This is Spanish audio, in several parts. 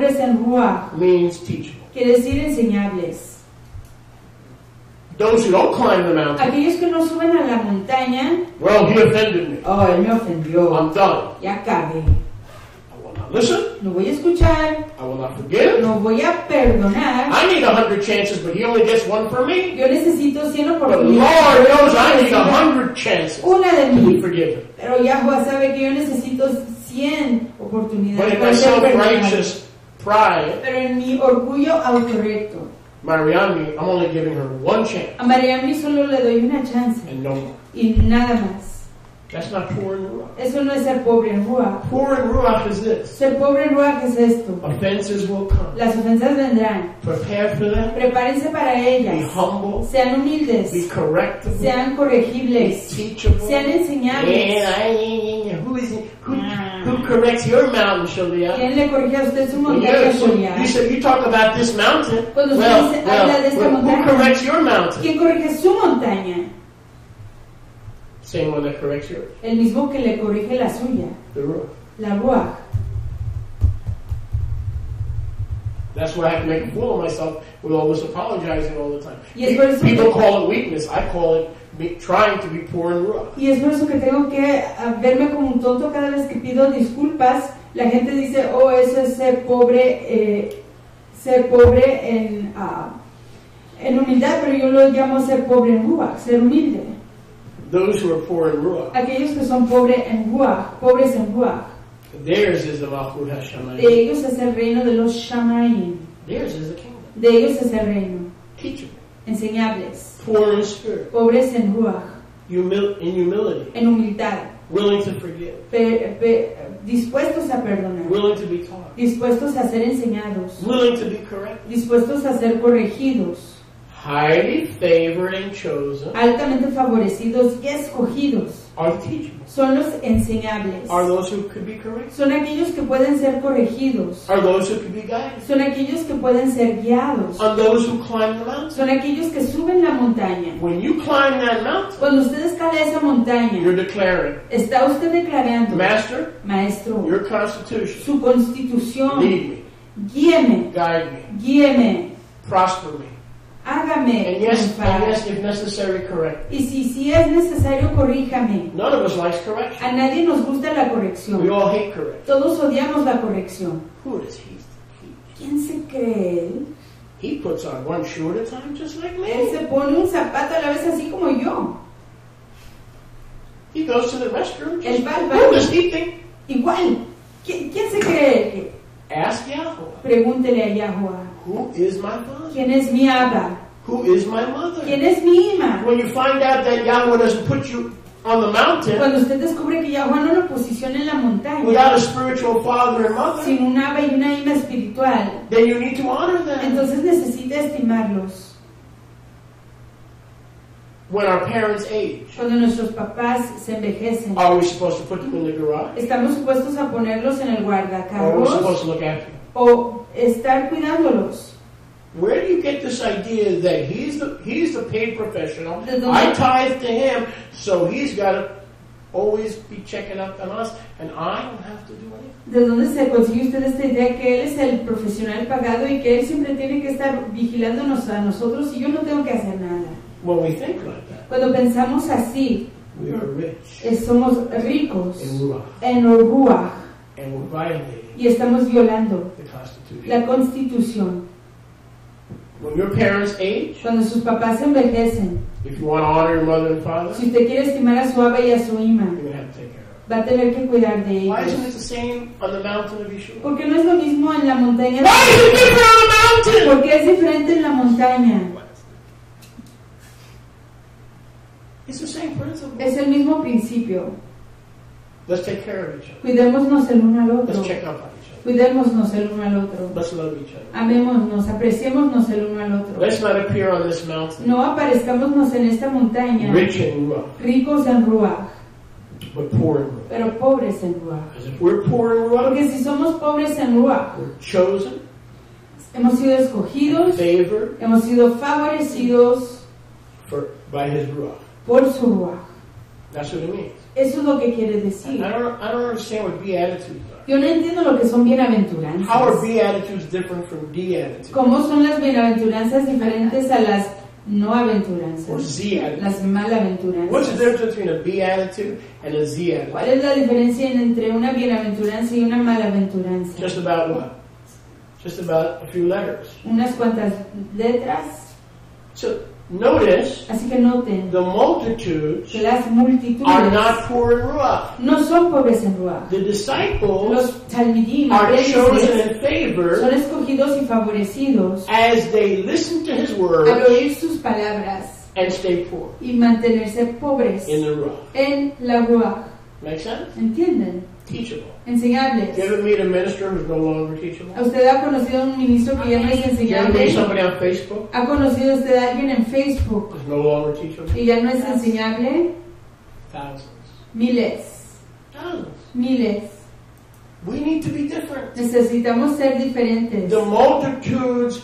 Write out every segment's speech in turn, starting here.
pobres en Ruach means teachable. quiere decir enseñables. Those who don't climb the mountain, Aquellos que no suben a la montaña, well, he offended me. oh, él me ofendió, I'm done. ya acabé. I will not listen. No voy a escuchar, I will not forgive. no voy a perdonar. I need 100 chances, but he only gets one for me. Yo necesito 100 But Lord oportunidades. knows I need 100 chances Una de to be mí. forgiven. Pero Yahweh sabe que yo necesito 100 But oportunidades in my para ser perdonado. self-righteous pride, Pero en mi orgullo autorrecto, Mariani, I'm only giving her one chance a Mariami solo le doy una chance and no more. y nada más. That's not poor in Ruach. Eso no es ser pobre en Ruach. Poor in Ruach is this. Ser pobre en Ruach es esto. Offenses will come. Las ofensas vendrán. Prepare for them. Prepárense para Be ellas. humble. Sean humildes. Be correctable. Sean Be corregibles. teachable. Sean enseñables. Who corrects your mountain, Shalia? ¿Quién le corrige a usted su Well, montaña, yeah, so Shalia? you said you talk about this mountain. Cuando usted Well, dice, habla de esta who montaña, corrects your mountain? ¿quién corrige su montaña? Same one that corrects yours. El mismo que le corrige la suya, The Ruach. la Ruach. That's why I have to make a fool of myself with all this apologizing all the time. Y es por eso People que- call it weakness. I call it trying to be poor in Ruach. Y es por eso que tengo que verme como un tonto cada vez que pido disculpas. La gente dice, oh, eso es ser pobre en humildad, pero yo lo llamo ser pobre en Ruach, ser humilde. Those who are poor in Ruach, Aquellos que son pobres en Ruach, theirs is the Malchut de HaShamayim. ellos es el reino de los Shamayim, Theirs is the kingdom. de ellos es el reino, Teachable. enseñables, Poor in spirit. pobres en Ruach, In humility. en humildad, Willing to forgive. dispuestos a perdonar, Willing to be taught. dispuestos a ser enseñados, Willing to be corrected. dispuestos a ser corregidos, Highly favored and chosen altamente favorecidos y escogidos. are the teachable. Son los enseñables, Are those who could be corrected. son aquellos que pueden ser corregidos, Are those who could be guided. son aquellos que pueden ser guiados, Are those who climb the mountain. son aquellos que suben la montaña. When you climb that mountain, Cuando usted escala esa you're montaña, declaring, está usted declarando, Master, Maestro, your constitution, su constitución, lead me, guíeme, guide me, guíeme, prosper me. hágame And yes, triunfar. if necessary, correct. Y si es necesario, corríjame. None of us likes correction. A nadie nos gusta la We corrección. all hate correction. Todos odiamos la corrección. Who is he? ¿Quién se cree él? He puts on one shoe at a time, just like Él se me. pone un zapato a la vez así como yo. He goes to the restroom. El Just, bal- who does he think? Igual. ¿Quién se cree él? Ask Yahweh. Pregúntele a Yahuwah. Who is my father? ¿Quién es mi Abba? Who is my mother? ¿Quién es mi Ima? When you find out that Yahweh doesn't put you on the mountain Cuando usted descubre que Yahuwah no lo posiciona en la montaña, without a spiritual father and mother, sin un Abba y una Ima espiritual, then you need to honor them. entonces necesita estimarlos. When our parents age, Cuando nuestros papás se envejecen, are we supposed to put them in the garage? ¿estamos supuestos a ponerlos en el Or are we guardacarros supposed to look after them? o estar cuidándolos? Where do you get this idea that he's the paid professional? ¿De dónde? I tithe to him, so he's got to always be checking up on us, and I don't have to do anything. ¿De dónde se consigue usted esta idea que él es el profesional pagado y que él siempre tiene que estar vigilándonos a nosotros y yo no tengo que hacer nada? When we think like that, Cuando pensamos así, we are rich somos ricos in Ruach, en Ruach and we're violating y estamos violando the Constitution. la Constitución. When your parents age, Cuando sus papás se envejecen, if you want to honor your mother and father, si usted quiere estimar a su Abba y a su Ima, you're going to have to take care of va a tener que cuidar de it. Why isn't ellos. it the same on the mountain of Yeshua? Porque no es lo mismo en la montaña. Why is it different on the mountain? Porque es diferente en la montaña. It's the same principle. Es el mismo principio. Let's take care of each other. Cuidémonos el uno al otro. Let's check up on each other. Cuidémonos el uno al otro. Let's love each other. Amémonos, apreciémonos el uno al otro. Let's not appear on this mountain No aparezcámonos en esta montaña rich in Ruach, ricos en Ruach, but poor in Ruach. pero pobres en Ruach. Because if we're poor in Ruach, Porque si somos pobres en Ruach, we're chosen, hemos sido escogidos, favored hemos sido favorecidos by His Ruach. por su Ruach. That's what it means. Eso es lo que quiere I decir. don't understand what beatitudes are. Yo no entiendo lo que son How are bienaventuranzas. beatitudes different from de-attitudes? ¿Cómo son las bienaventuranzas diferentes a las no Or aventuranzas? z-attitudes? Las What's the malaventuranzas. difference between a beatitude and a z-attitude? ¿Cuál es la diferencia entre una bienaventuranza y una malaventuranza? Just about what? Just about a few letters. Unas cuantas letras. So notice Así que noten the multitudes que las are multitudes not poor in ruach. no son pobres en Ruach. The disciples Los talmidim, are chosen aprendices, in favor son escogidos y favorecidos as they listen to his al word oír sus palabras and stay poor y mantenerse pobres in the ruach. en la Ruach. Make sense? ¿Entienden? Teachable. Enseñables. You ever meet a minister who's no longer teachable? ¿Usted ha conocido a un ministro que ya no es You ever meet enseñable? somebody on Facebook ¿Ha conocido usted a alguien en Facebook who's no longer teachable? que ya no es enseñable? Thousands. Miles. Thousands. Miles. We need to be different. Necesitamos ser diferentes. The multitudes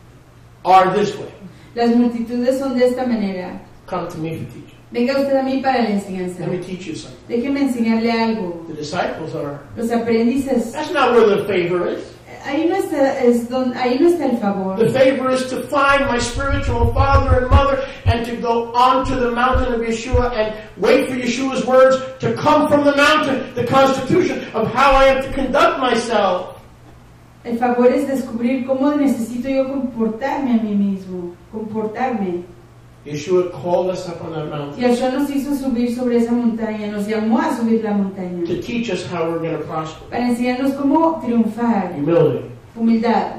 are this way. Las multitudes son de esta manera. Come to me for teaching. Venga usted a mí para la enseñanza. Let me teach you something. Déjeme enseñarle algo. The disciples are. Los aprendices, That's not where the favor is. ahí no está, ahí no está el favor. The favor is to find my spiritual father and mother and to go onto the mountain of Yeshua and wait for Yeshua's words to come from the mountain, the constitution of how I am to conduct myself. El favor es descubrir cómo necesito yo comportarme a mí mismo. Comportarme. Yeshua called us up on that mountain Yahshua nos hizo subir sobre esa montaña, nos llamó a subir la montaña. to teach us how we're going to prosper. Para enseñarnos cómo triunfar. Humility. Humildad.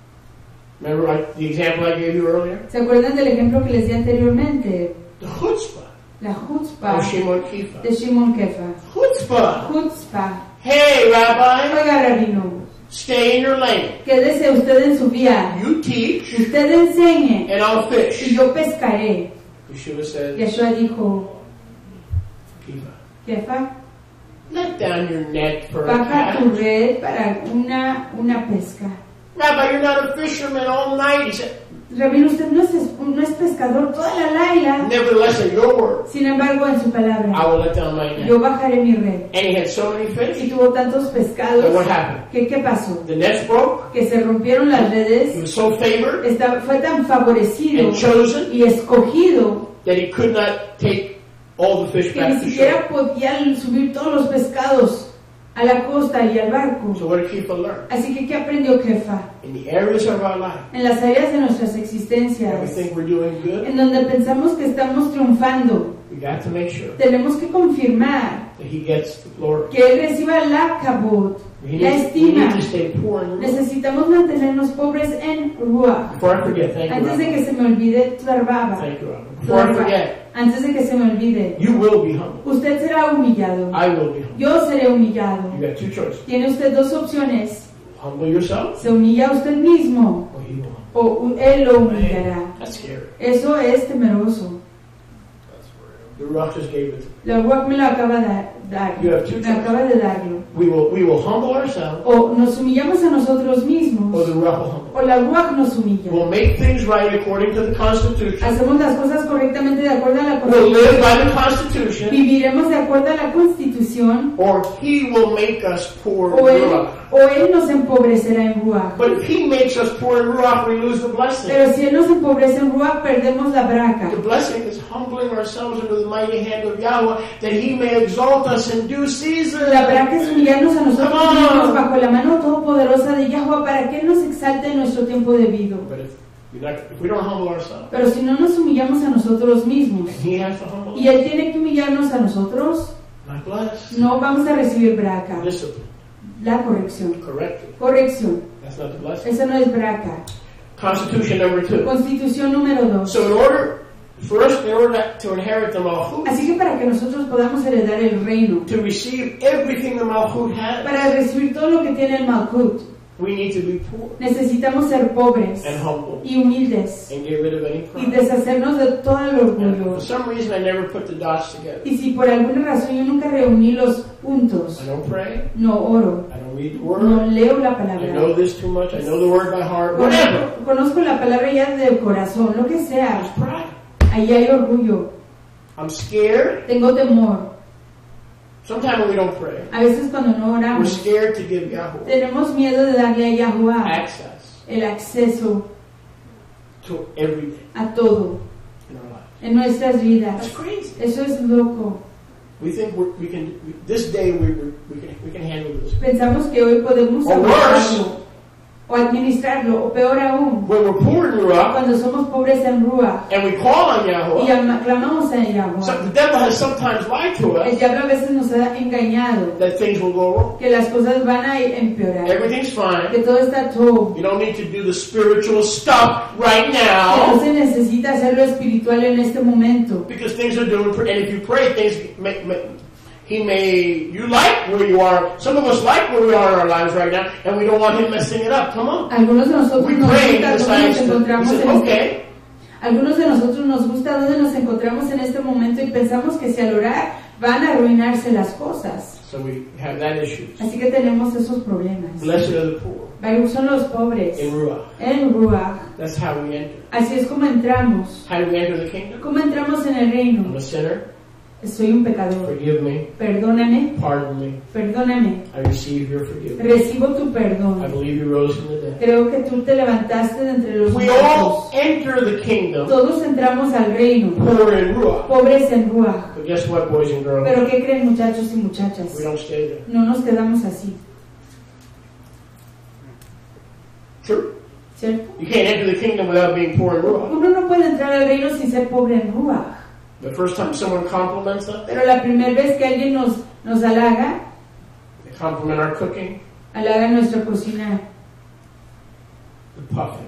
Remember the example I gave you earlier? ¿Se acuerdan del ejemplo que les di anteriormente? The chutzpah La chutzpah of Shimon Kifa. de Shimon Kefa. Chutzpah. Chutzpah. Hey, Rabbi, Oiga, rabino, stay in your lane. quédese usted en su vía. You teach, Usted enseñe and I'll y fish. yo pescaré. Yeshua said, Yahshua dijo, Kifa, Kefa, let down your net for a baja tu catch. red para una pesca. Rabbi, you're not a fisherman all night. He said, Rabino, usted no es pescador toda la laila. nevertheless, at your word, Sin embargo, en su I palabra, will let down my net. yo bajaré mi red. And he had so many Y fish. tuvo tantos So what pescados. happened? ¿Qué pasó? The nets broke. Que se rompieron las He redes. was so favored Fue tan favorecido and chosen y escogido that he could not take all the fish que ni back to siquiera shore. podía subir todos los pescados a la costa y al barco. So what did Kifa learn? Así que, ¿qué aprendió Kefa? In the areas of our life En las áreas de nuestras that we existencias, think we're doing good, en donde pensamos que estamos triunfando, we got to make sure tenemos que confirmar that he gets the glory. que Él reciba la kabod, We la need estima. to stay poor in the Lord. Necesitamos mantenernos pobres en Ruach. Before I forget, thank you, Antes de Rabbi. que se me olvide, Tlarbaba. Thank you, Rabbi. Before I forget, Antes de que se me olvide, you will be humble. usted será humillado. I will be humble. Yo seré humillado. You got two choices. Tiene usted dos opciones. Humble yourself, Se humilla a usted mismo or he will humble. o Él lo humillará. Man, that's scary. Eso es temeroso. The Ruach just gave it. La Ruach me lo acaba de dar. You have two Me acaba de darlo. We will humble ourselves, O nos humillamos a nosotros or mismos, the Ruach will humble. o la Ruach nos humilla. We'll make things right according to the Constitution. Hacemos las cosas correctamente de acuerdo a la We'll live Constitución. by the Constitution, Viviremos de acuerdo a la Constitución, or he will make us poor o in Él, Ruach. o él nos empobrecerá en Ruach. But if he makes us poor in Ruach, we lose the blessing. Pero si Él nos empobrece en Ruach, perdemos la braca. The blessing is humbling ourselves into the mighty hand of Yahweh, that he may exalt us in due season. La braca es humillarnos a nosotros Come on. mismos bajo la mano todopoderosa de Yahweh para que Él nos exalte en nuestro tiempo debido. But if we don't humble ourselves, Pero si no nos humillamos a nosotros mismos, and he has to humble y us, Él tiene que humillarnos a nosotros, not blessed. no vamos a recibir braca. Discipline, La corrección. corrective. Corrección. That's not the blessing. Esa no es braca. Constitution number 2. Constitución número 2. So in order to inherit the Malchut, Así que para que nosotros podamos heredar el reino, to receive everything the Malchut has, para recibir todo lo que tiene el Malkut, we need to be poor necesitamos ser pobres and humble y humildes and get rid of any y pride. deshacernos de todo el And orgullo. for some reason, I never put the dots together. Y si por alguna razón yo nunca reuní los puntos, I don't pray. no oro, I don't read the no word. leo la I know palabra, this too much. I know the word by heart. Whatever. conozco la palabra ya del corazón, lo que It's sea, pride. ahí hay orgullo, I'm scared tengo temor Sometimes when we don't pray, A veces cuando no we're oramos, scared to give Yahweh tenemos miedo de darle a Yahuwah access el acceso to everything a todo in our lives. en nuestras That's vidas. crazy. Eso es loco. We think this day we can handle this. Pensamos que hoy podemos Or abordarlo o administrarlo, o peor aún, When we're poor in Ruach cuando somos pobres en Ruach and we call on y Yahweh, clamamos a Yahuwah. the devil has sometimes lied to El us diablo a veces nos ha engañado, that things will go wrong. que las cosas van a empeorar, Everything's fine. que todo está todo, You don't need to do the spiritual stuff right que no now se necesita hacer lo espiritual en este momento, because things are doing. And if you pray, things you like where you are. Some of us like where we are in our lives right now, and we don't want him messing it up. Come on. Algunos de nosotros We nos pray gusta this dónde nos time. He encontramos said, en este, okay. algunos de nosotros nos gusta dónde nos encontramos en este momento y pensamos que si al orar van a arruinarse las cosas. So we have that issue. Así que tenemos esos problemas. Blessed are the poor Baruch son los pobres in Ruach. en Ruach. That's how we enter. Así es como entramos. How do we enter the kingdom? ¿Cómo entramos en el I'm reino? a sinner. Soy un pecador. Forgive me. Perdóname, Pardon me. perdóname. I receive your forgiveness. Recibo tu I perdón. believe you rose from the dead. Creo que tú te levantaste de entre los We all muertos. enter the kingdom Todos entramos al reino, poor in Ruach. pobres en Ruach. But guess what, boys and girls? Pero ¿qué creen, muchachos y muchachas? We don't stay there. No nos quedamos así, True. ¿cierto? You can't enter the kingdom without being poor in Ruach. Uno no puede entrar al reino sin ser pobre en Ruach. The first time someone compliments us, Pero la primera vez que alguien nos halaga, they compliment our cooking, halaga nuestra cocina, the puffing.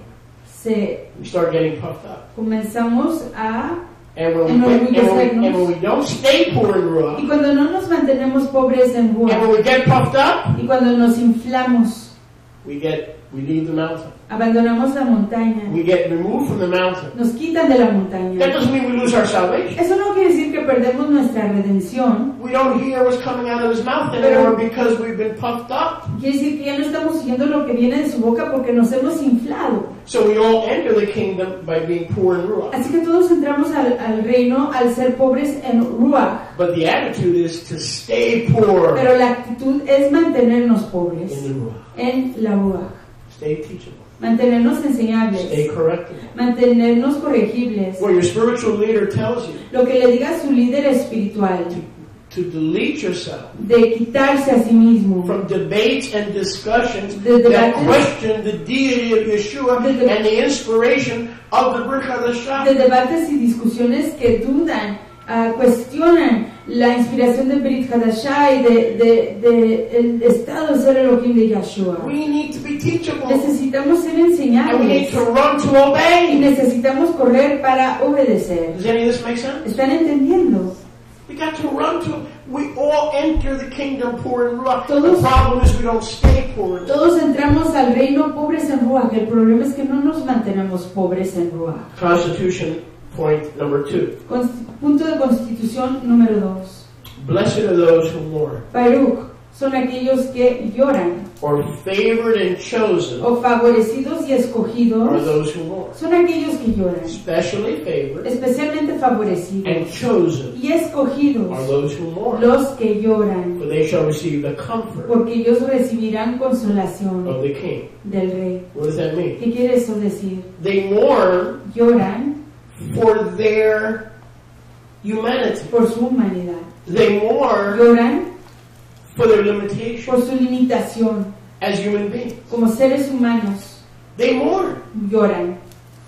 We start getting puffed up. comenzamos a... And when we don't stay poor in Y Ruach, cuando no nos mantenemos pobres en and when Ruach, we get puffed up, y cuando nos inflamos, we leave the mountain. abandonamos la montaña, We get removed from the mountain. nos quitan de la That montaña. doesn't mean we lose our salvation. Eso no quiere decir que perdemos nuestra redención. We don't hear what's coming out of his mouth anymore because we've been puffed up. Quiere decir que ya no estamos siguiendo lo que viene de su boca porque nos hemos inflado. So we all enter the kingdom by being poor in Ruach. Así que todos entramos al reino al ser pobres en Ruach. But the attitude is to stay poor Pero la actitud es mantenernos pobres in the Ruach. en la Ruach. Stay teachable. Mantenernos Stay enseñables. correctable. Mantenernos corregibles. What your spiritual leader tells you, Lo que le diga a su líder espiritual. to delete yourself De quitarse a sí mismo. from debates and discussions De that debates. question the deity of Yeshua and the inspiration of the Brit De Hadashah. debates y discusiones que dudan, cuestionan la inspiración de Brit Hadashah y de el estado de ser Elohim de Yahshua. We need to be teachable, Necesitamos ser and we need enseñables to run to y obey. necesitamos correr para obedecer. Does any of this make sense? ¿Están entendiendo? We got to run to. We all enter the kingdom poor in Ruach. The Todos- problem is we don't stay poor in Ruach. Todos entramos al reino pobres en Ruach. El problema es que no nos mantenemos pobres en Ruach. Constitution point number 2. Punto de constitución número 2. Blessed are those who mourn, Baruch son aquellos que lloran, or favored and chosen o favorecidos y are escogidos those who mourn. son aquellos que lloran, Especially favored especialmente favorecidos and chosen y escogidos are those who mourn, los que lloran, for they shall receive the comfort porque ellos recibirán consolación of the king. del rey. What does that mean? ¿Qué quiere eso decir? They mourn Lloran for their humanity. por su humanidad, They mourn lloran for their limitation por su limitación as human beings. como seres humanos, They mourn lloran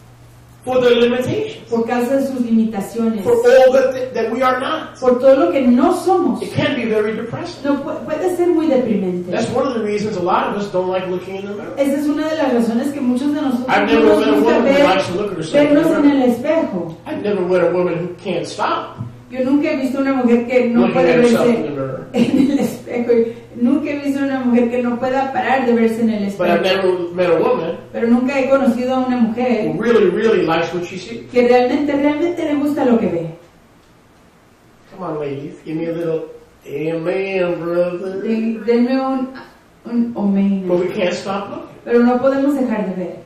for their limitations, por causa de sus limitaciones, for all that we are not. por todo lo que no somos. It can be very depressing. No, puede ser muy deprimente. That's one of the reasons a lot of us don't like looking in the mirror. Esa es una de las razones que muchos de nosotros I've no never nos met a gusta woman who likes to look at herself in vernos the en mirror. el espejo. I've never met a woman who can't stop Yo nunca he visto una mujer que no looking puede at herself in verse the mirror. en el espejo. Nunca he visto una mujer que no pueda parar de verse en el But I've espejo. never met a woman Pero nunca he conocido a una mujer who really likes what she sees. que realmente le gusta lo que ve. Come on, ladies, give me a little amen, brother. Denme un amén. But we can't stop looking. Pero no podemos dejar de ver.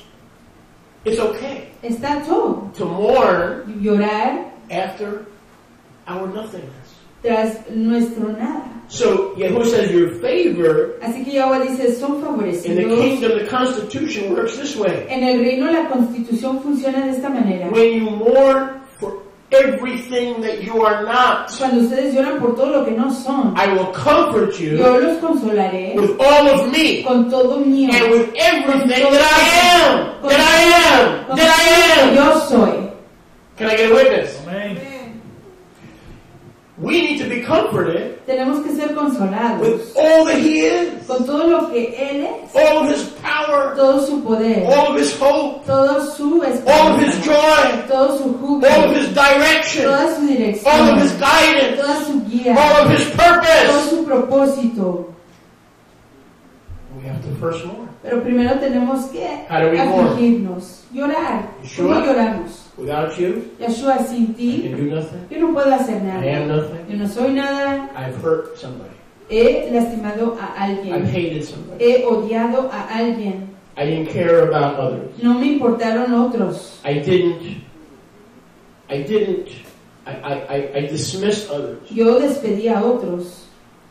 It's okay Está todo. to mourn Llorar after our nothingness. tras nuestro nada. So Yahuwah says your favor Así que Yahweh dice, son in the favorecidos. kingdom, the constitution works this way. En el reino la constitución funciona de esta manera. When you mourn for everything that you are not, Cuando ustedes lloran por todo lo que no son, I will comfort you yo los consolaré with all of me con todo mío, and with everything con that con I todo lo que am. yo soy. Can I get a witness? Amen. We need to be comforted Tenemos que ser with consolados all that He is, con todo lo que Él es, all of His power, todo su poder, all of His hope, todo su all of His esperanza, joy, todo su all of júbilo, His direction, toda su all of dirección, His guidance, toda su guía, all of His todo purpose. su propósito. We have to first mourn. Pero primero tenemos que How do we mourn? afligirnos, llorar. ¿Cómo Yeshua? lloramos? Without you, Yeshua, sin I ti, can do nothing. yo no puedo hacer I am nada. nothing. Yo no soy nada. I've hurt somebody. He lastimado a I've alguien. hated somebody. He odiado a alguien. I didn't care about others. No me importaron otros. I dismissed others. Yo despedí a otros.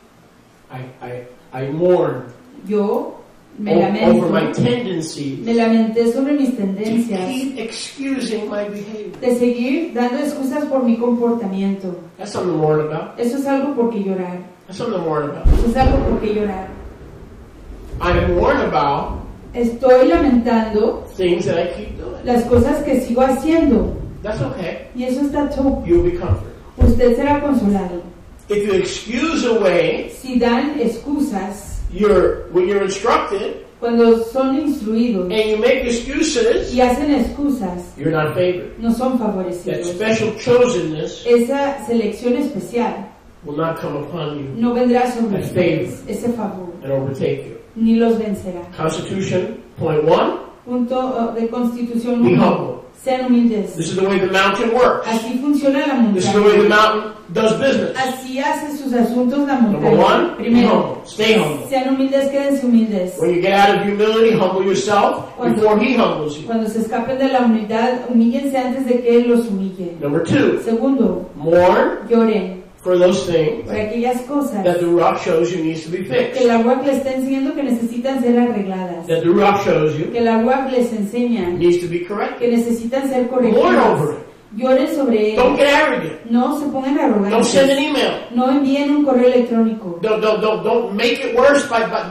I mourned Yo me over my lamento. tendencies Me lamenté sobre mis to tendencias keep excusing my behavior. de seguir dando excusas por mi comportamiento. That's something to mourn about. Eso es algo por qué llorar. That's something to mourn about. Eso es algo por qué llorar. I mourn about Estoy lamentando things that I keep doing. las cosas que sigo haciendo. That's okay. Y eso está todo. You'll be comforted. Usted será consolado. If you excuse away Si dan excusas when you're instructed cuando son instruidos and you make excuses, y hacen excusas, you're not favored. no son That favorecidos. special chosenness Esa selección especial will not come upon you no vendrá sobre That's ustedes, ese favor, and overtake you. ni los vencerá. Constitution, point 1, Punto de Constitución be 1. humble. Sean humildes. This is the way the mountain works. Así funciona la This is the way the montaña. mountain does business. Así hace sus asuntos la Number montaña. 1, be Primero, humble. Stay humble. sean humildes, quédense humildes. When you get out of humility, humble yourself before He humbles you. Cuando se escapen de la humildad, humíllense antes de que Él los humille. Number 2, Segundo, mourn lloren for those things por aquellas cosas that the Ruach shows you needs to be que fixed. la UAC les está enseñando que necesitan ser arregladas. That the Ruach shows you Que la UAC les enseña needs to be corrected. que necesitan ser Mourn over corregidas. it. Lloren sobre Don't ellas. get arrogant. No se pongan Don't send an arrogantes. email. No envíen un correo electrónico. Don't make it worse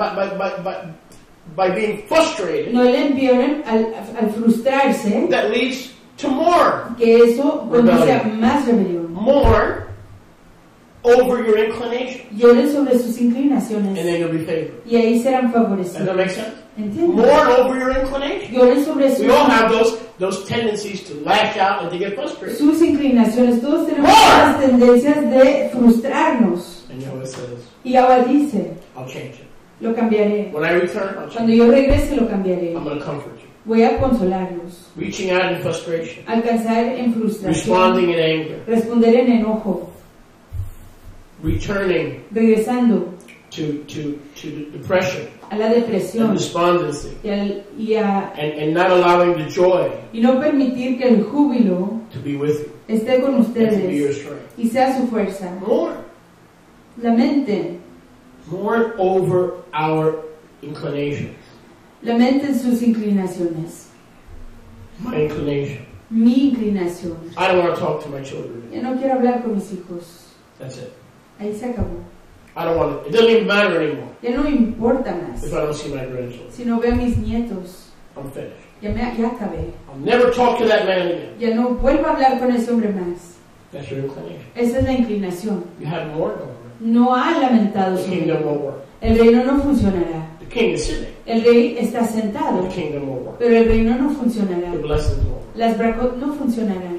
by being frustrated. No le empeoren al frustrarse, That leads to more. que eso conduce a más rebelión. Mourn over your inclination. Lloren sobre sus And inclinaciones then you'll be favored. y ahí serán Does that favorecidos. make sense? ¿Entienden? Mourn over your inclination. Lloren sobre sus, We all have those tendencies to lash out and to get frustrated. sus inclinaciones. Todos tenemos More. las tendencias de frustrarnos. And Yahweh says, Y ahora dice, I'll change it. lo cambiaré. When I return, I'll Cuando change it. yo regrese, lo cambiaré. I'm going to comfort you. Voy a consolarlos. Reaching out in frustration. Alcanzar en frustración. Responding in anger. Responder en enojo. Returning Regresando to depression a la and depresión. despondency. And not allowing the joy Y no permitir que el júbilo to be with you esté con and to be your ustedes strength. y sea su fuerza. Mourn. Lamenten. Mourn over our inclinations. Lamenten sus inclinaciones. My inclination. Mi inclinación. I don't want to talk to my children. Ya no quiero hablar con mis hijos. That's it. Ahí se acabó. I don't want to. It doesn't even matter anymore Ya no me importa más. if I don't see my grandchildren. Si no veo a mis nietos, I'm finished. ya acabé. I'll never talk to that man again. Ya no vuelvo a hablar con ese hombre más. That's your inclination. Esa es la inclinación. You haven't mourned over it. No ha lamentado The sobre kingdom él. won't work. El reino no funcionará. The king is sitting. El rey está sentado, The kingdom won't work. pero el reino no funcionará. The blessings won't work. Las bracot no funcionarán.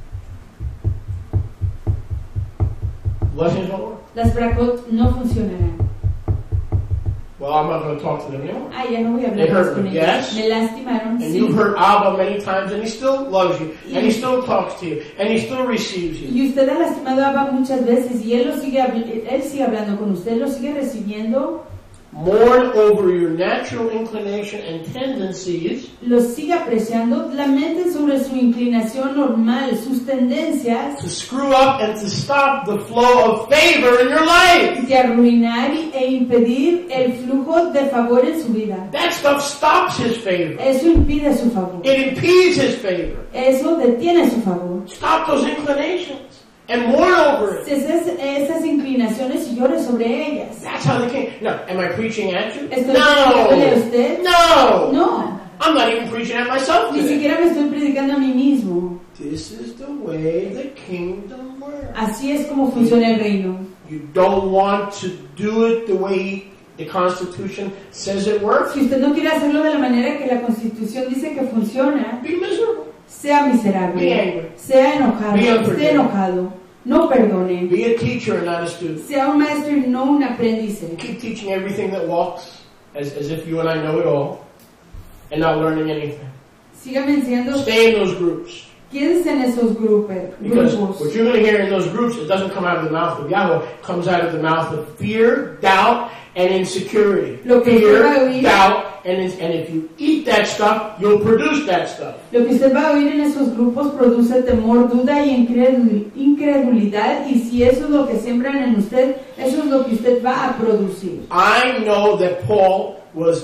Blessings won't work. Las bracot no funcionarán. Well, I'm not going to talk to them anymore. Ah, ya no voy a They hablar más hurt con me, ellos. yes. Me lastimaron, And sí. you've heard Abba many times, and he still loves you, and he still talks to you, and he still receives you. Y usted ha lastimado a Abba muchas veces y él sigue hablando con usted, lo sigue recibiendo. mourn over your natural inclination and tendencies, los sigue apreciando, lamenten sobre su inclinación normal, sus tendencias to screw up and to stop the flow of favor in your life. de arruinar e impedir el flujo de favor en su vida. That stuff stops his favor. Eso impide su favor. It impedes his favor. Eso detiene su favor. Stop those inclinations and mourn over it. Esas inclinaciones y llore sobre ellas. That's how they came. Now, am I preaching at you? ¿Estoy predicándole a usted? No. No. I'm not even preaching at myself Ni today. siquiera me estoy predicando a mí mismo. This is the way the kingdom works. Así es como funciona el reino. You don't want to do it the way the Constitution says it works? Si usted no quiere hacerlo de la manera que la Constitución dice que funciona, Be miserable. sea miserable, Be angry. sea enojado, Be unforgiving. esté enojado, no perdone, Be a teacher and not a student. sea un maestro y no un aprendiz. Keep teaching everything that walks as if you and I know it all and not learning anything. Sígame enseñando, Stay in those groups. quédese en esos Because grupos. what you're going to hear in those groups, it doesn't come out of the mouth of Yahweh. It comes out of the mouth of fear, doubt, and insecurity. Lo que usted va a Fear, oír, doubt, and if you eat that stuff, you'll produce that stuff. lo que usted va a oír en esos grupos produce temor, duda y incredulidad, y si eso es lo que siembran en usted, eso es lo que usted va a producir. I know that Paul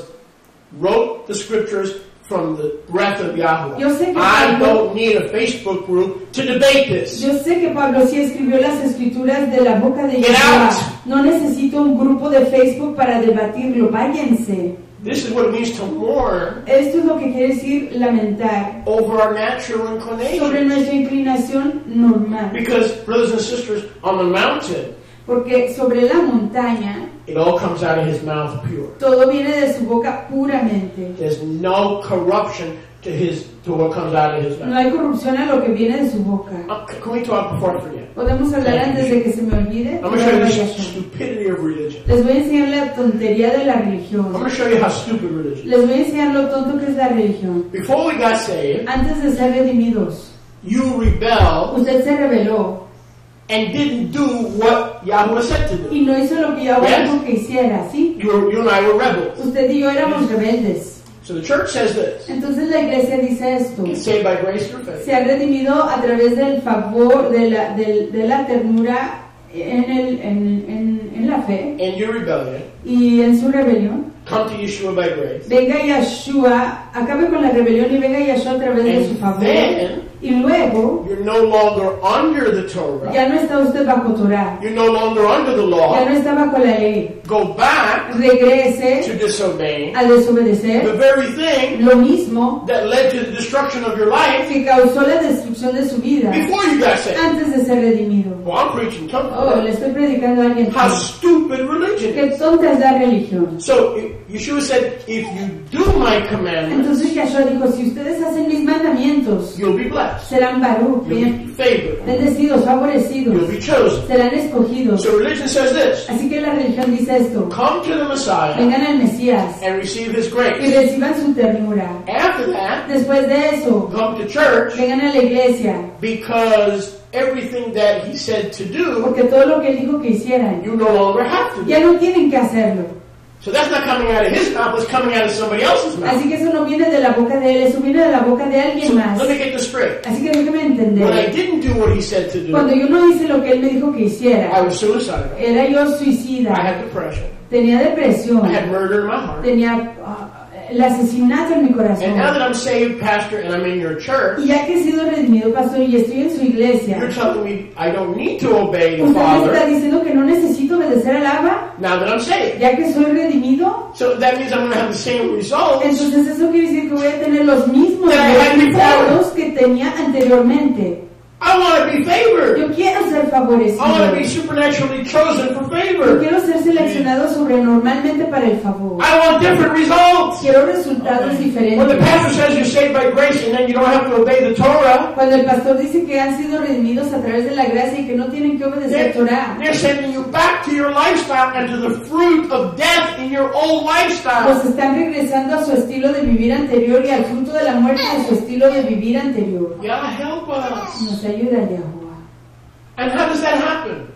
wrote the scriptures from the breath of Yahweh. Yo sé que I Pablo- don't need a Facebook group to debate this. Yo sé que Pablo sí escribió las escrituras de la boca de Get Yahweh. out. No necesito un grupo de Facebook para debatirlo. Váyanse. This is what it means to mourn Esto es lo que quiere decir lamentar over our natural sobre inclination. nuestra inclinación normal. Because, brothers and sisters, on the mountain, Porque sobre la montaña it all comes out of his mouth pure. todo viene de su boca puramente. There's no corruption to what comes out of his No mouth. hay corrupción a lo que viene de su boca. Can we talk before I forget? Podemos hablar antes de que se me olvide. I'm going to show you the stupidity of religion. Les voy a enseñar la tontería de la I'm religión. going to show you how stupid religion is. Les voy a enseñar lo tonto que es la religión. Before we got saved, Antes de ser redimidos, you rebelled usted se rebeló and didn't do what Yahweh said to do. y no hizo lo que Yahweh Yes. dijo que hiciera, ¿sí? You and I were rebels. Usted y yo éramos rebeldes. So the church says this. Entonces la iglesia dice esto. It's saved by grace through faith. Se ha redimido a través del favor, de la ternura en la fe In your rebellion, y en su rebelión. come to Yeshua by grace. Venga Yeshua, acabe con la rebelión y venga Yeshua a través de su And favor. then, Y luego, you're no longer under the Torah. ya no está usted bajo Torah, You're no longer under the ya law. no está bajo la ley. Go back Regrese to disobeying a desobedecer the very thing lo mismo that led to the destruction of your life que causó la destrucción de su vida before you got saved. antes de ser redimido. Well, I'm preaching tongues. Oh, le estoy predicando a alguien. How stupid religion Qué is. tonta es la religión. So Yeshua said, if you do my commandments, Entonces Yeshua dijo, si ustedes hacen mis mandamientos, you'll be blessed. serán Baruch, You'll bien, be favored. bendecidos, You'll favorecidos, be chosen. serán escogidos. So religion says this. Así que la religión dice esto, Come to the Messiah vengan al Mesías and receive His y grace. reciban su ternura. After that, Después de eso, come to church vengan a la iglesia, because everything that He said to do, porque todo lo que él dijo que hicieran, you no longer have to do. ya no tienen que hacerlo. So that's not coming out of His mouth, it's coming out of somebody else's mouth. Así que eso no viene de la boca de él, eso viene de la boca de So alguien más. let me get this straight. Así que déjeme When I entender. didn't do what He said to do, Cuando yo no hice lo que él me dijo que I hiciera, was suicidal. era yo I suicida, had depression. tenía depresión, I had murder in my heart. tenía el asesinato en mi And corazón. now that I'm saved, Pastor, and I'm in your church, Y ya que he sido redimido, pastor, y estoy en su iglesia, you're telling me I don't need to obey the usted me está Father diciendo que no necesito obedecer al Abba, now that I'm saved. ya que soy redimido. So that means I'm going to have the same results. Entonces eso quiere decir que voy a tener los mismos That I had resultados que tenía anteriormente. I want to be favored. Yo quiero ser I want to be favorecido. supernaturally chosen for Yo favor. quiero ser seleccionado sobrenormalmente para el favor. I want different results. Quiero resultados When the diferentes. pastor says you're saved by grace and then you don't have to obey the Torah, Cuando el pastor dice que han sido redimidos a través de la gracia y que no tienen que obedecer Torah, they're sending you back to your lifestyle and to the fruit of death in your old lifestyle. los están regresando a su estilo de vivir anterior y al fruto de la muerte de su estilo de vivir anterior. Yeah, help us. Nos ayuda Yahuwah. And how does that happen?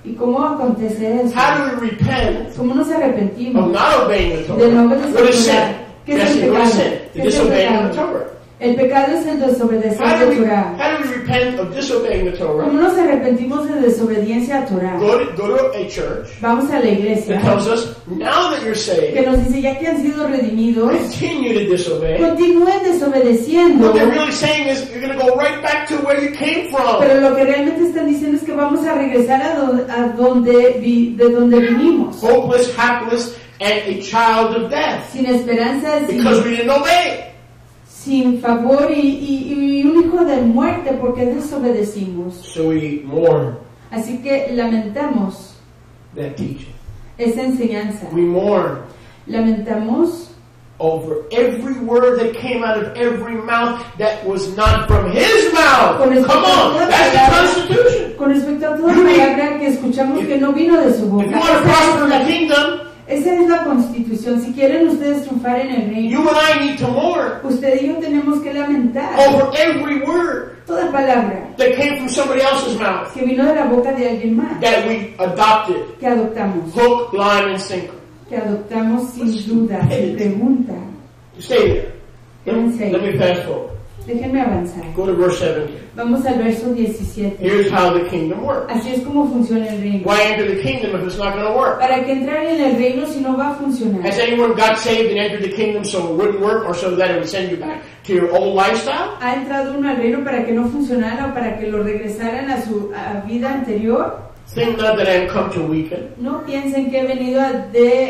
¿Y cómo acontece eso? How do we repent ¿Cómo nos of arrepentimos not obeying the Torah? de no What obedecer is sin? la Torah? ¿Qué es Yes, el what pecado? is sin? The ¿Qué es el disobeying of the pecado? Torah. El pecado es el desobedecer How la do we Torah. repent of disobeying the Torah? ¿Cómo nos arrepentimos de desobediencia a Torah? Go to a church Vamos a la iglesia that tells us, now that you're que saved, nos dice ya que han sido redimidos, continue to disobey. continúen desobedeciendo. What they're really saying is, you're going to go right back to where you came from. Pero lo que realmente están diciendo es que vamos a regresar de donde vinimos, Hopeless, hapless, and a child of death. sin esperanza, Because we didn't obey. sin favor y un hijo de muerte porque desobedecimos. So we mourn Así que lamentamos that teaching. esa enseñanza. We mourn Lamentamos over every word that came out of every mouth that was not from his mouth. Con respecto Come a on, toda that's the palabra- Constitution. con respecto a toda palabra que escuchamos que no vino de su boca. If you want to prosper in the kingdom, Esa es la Constitución. Si quieren ustedes triunfar en el reino, you and I need to mourn usted y yo tenemos que lamentar over every word toda palabra that came from somebody else's mouth que vino de la boca de alguien más, that we adopted, que adoptamos, hook, line, and sinker. que adoptamos sin duda, sin pregunta. Stay there. Quédense Let ahí. me fast forward. Déjenme avanzar. Go to verse 17. Vamos al verso 17. Here's how the kingdom works. Así es como funciona el reino. Why enter the kingdom if it's not going to work? ¿Para que entrar en el reino si no va a funcionar? Has anyone got saved and entered the kingdom so it wouldn't work or so that it would send you back to your old lifestyle? ¿Ha entrado uno al reino para que no funcionara o para que lo regresaran a su vida anterior? Think not that I am come to weaken No piensen que he venido a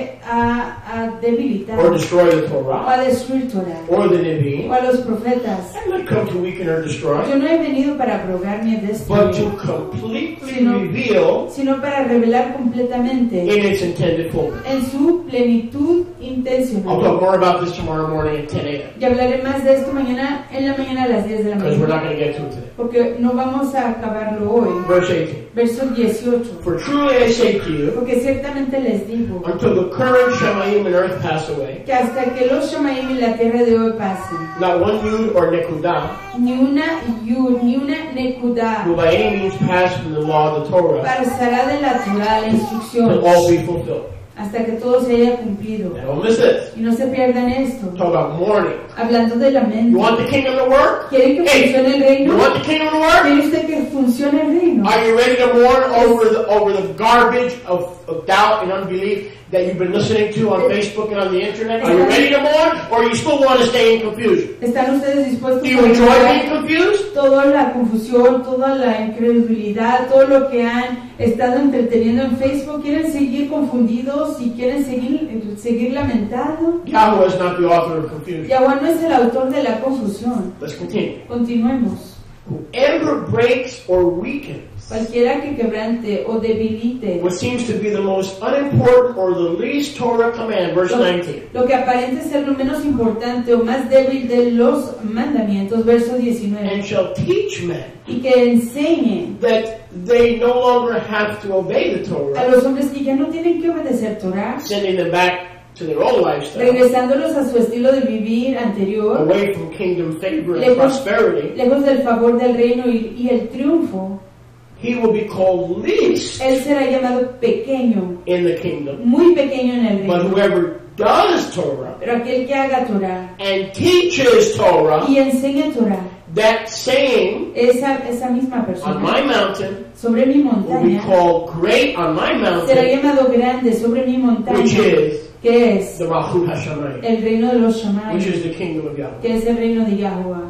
debilitar or destroy the o Torah a destruir Torah or the Nevi'im. o a los profetas. I did not come to weaken or destroy, Yo no he venido para abrogar ni a but destruir, to completely Sino- reveal sino para revelar completamente in its intended fullness. en su plenitud I'll intencional. talk more about this tomorrow morning at 10 a.m. Y hablaré más de esto mañana en la mañana a las 10 de la because we're mañana, not going to get to it today. porque no vamos a acabarlo hoy. Verse 18. Verso 18. For truly I say to you, Porque ciertamente les digo until the current Shemayim and earth pass away, que hasta que los Shamaim y la tierra de hoy pasen, not one yud or nekudah ni una yud, ni una nekudah will by any means pass from the law of the Torah pasará de la Torah, la instrucción, till all be fulfilled. hasta que todo se haya cumplido. Now don't miss this. Y no se pierdan esto. Talk about mourning. Hablando de You lamento. want the kingdom to work? ¿Quieren que Hey, funcione el you reino? want the kingdom to work? ¿Quiere usted que funcione el reino? Are you ready to mourn over the garbage of doubt and unbelief that you've been listening to on Facebook and on the internet? Are you ready to mourn, or you still want to stay in confusion? ¿Están ustedes dispuestos Do you enjoy being a confused? toda la confusión, toda la incredulidad, todo lo que han estado entreteniendo en Facebook? ¿Quieren seguir confundidos y quieren seguir lamentando? Yahweh is not the author of confusion. Yahweh no es el autor de la confusión. Let's continue. Continuemos. Whoever breaks or weakens Cualquiera que quebrante o debilite what seems to be the most unimportant or the least Torah command, verse 19. lo que aparente ser lo menos importante o más débil de los mandamientos, verso 19, And shall teach men y que enseñe that they no longer have to obey the a Torah, los hombres que ya no tienen que obedecer Torah, sending them back to their old lifestyle, regresándolos a su estilo de vivir anterior, away from kingdom favor and lejos, prosperity. lejos del favor del reino y el triunfo. He will be called least Él será llamado pequeño, in the kingdom. muy pequeño en el But reino. whoever does Torah Pero aquel que haga Torah and teaches Torah, y enseña Torah, that same esa misma on persona my mountain sobre mi will be montaña called great on my será mountain, llamado grande sobre mi montaña, which is que es the Malchut HaShamayim, el reino de los which Shammai, is the kingdom of Yahweh. que es el reino de Yahweh.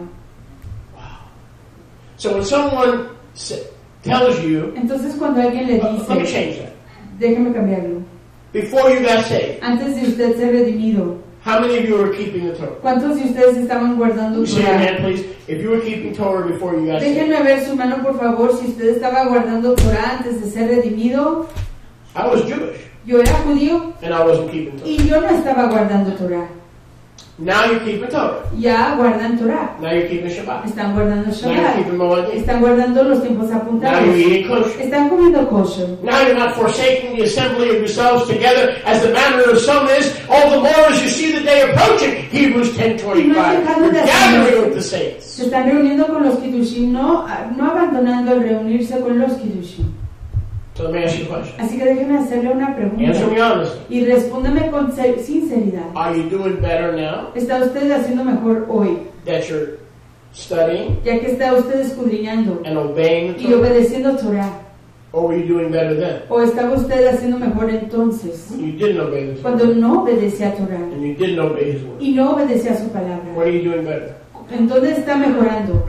So when someone tells you, Entonces cuando alguien le let me dice, change that. déjeme cambiarlo, Before you got saved, antes de usted ser redimido, how many of you were keeping the Torah? ¿cuántos de ustedes estaban guardando You see your Torah? hand, please. If you were keeping Torah before you got saved, Déjenme ver su mano, por favor, si usted estaba guardando Torah antes de ser redimido. I was Jewish Yo era judío and I wasn't keeping Torah. y yo no estaba guardando Torah. Now you're keeping Torah. Ya guardan Torah. Now you're keeping Shabbat. Están guardando Now you're Shabbat. keeping Moedim. Están guardando los tiempos Now apuntados. you're eating kosher. Están comiendo kosher. Now you're not forsaking the assembly of yourselves together as the manner of some is, all the more as you see the day approaching. Hebrews 10:25. You're gathering with the saints. Se están reuniendo con los Kiddushim, no abandonando el reunirse con los Kiddushim. So let me ask you a question. Así que déjenme hacerle una pregunta. Answer me honestly. Y respóndeme con sinceridad. Are you doing better now ¿Está usted haciendo mejor hoy? that you're studying Ya que está usted escudriñando and obeying the y Torah? obedeciendo Torah. Or were you doing better then? ¿O estaba usted haciendo mejor entonces? When you didn't obey the Cuando Torah no obedecía a Torah and you didn't obey His word. y no obedecía a su palabra. What are you doing better? ¿En dónde está mejorando?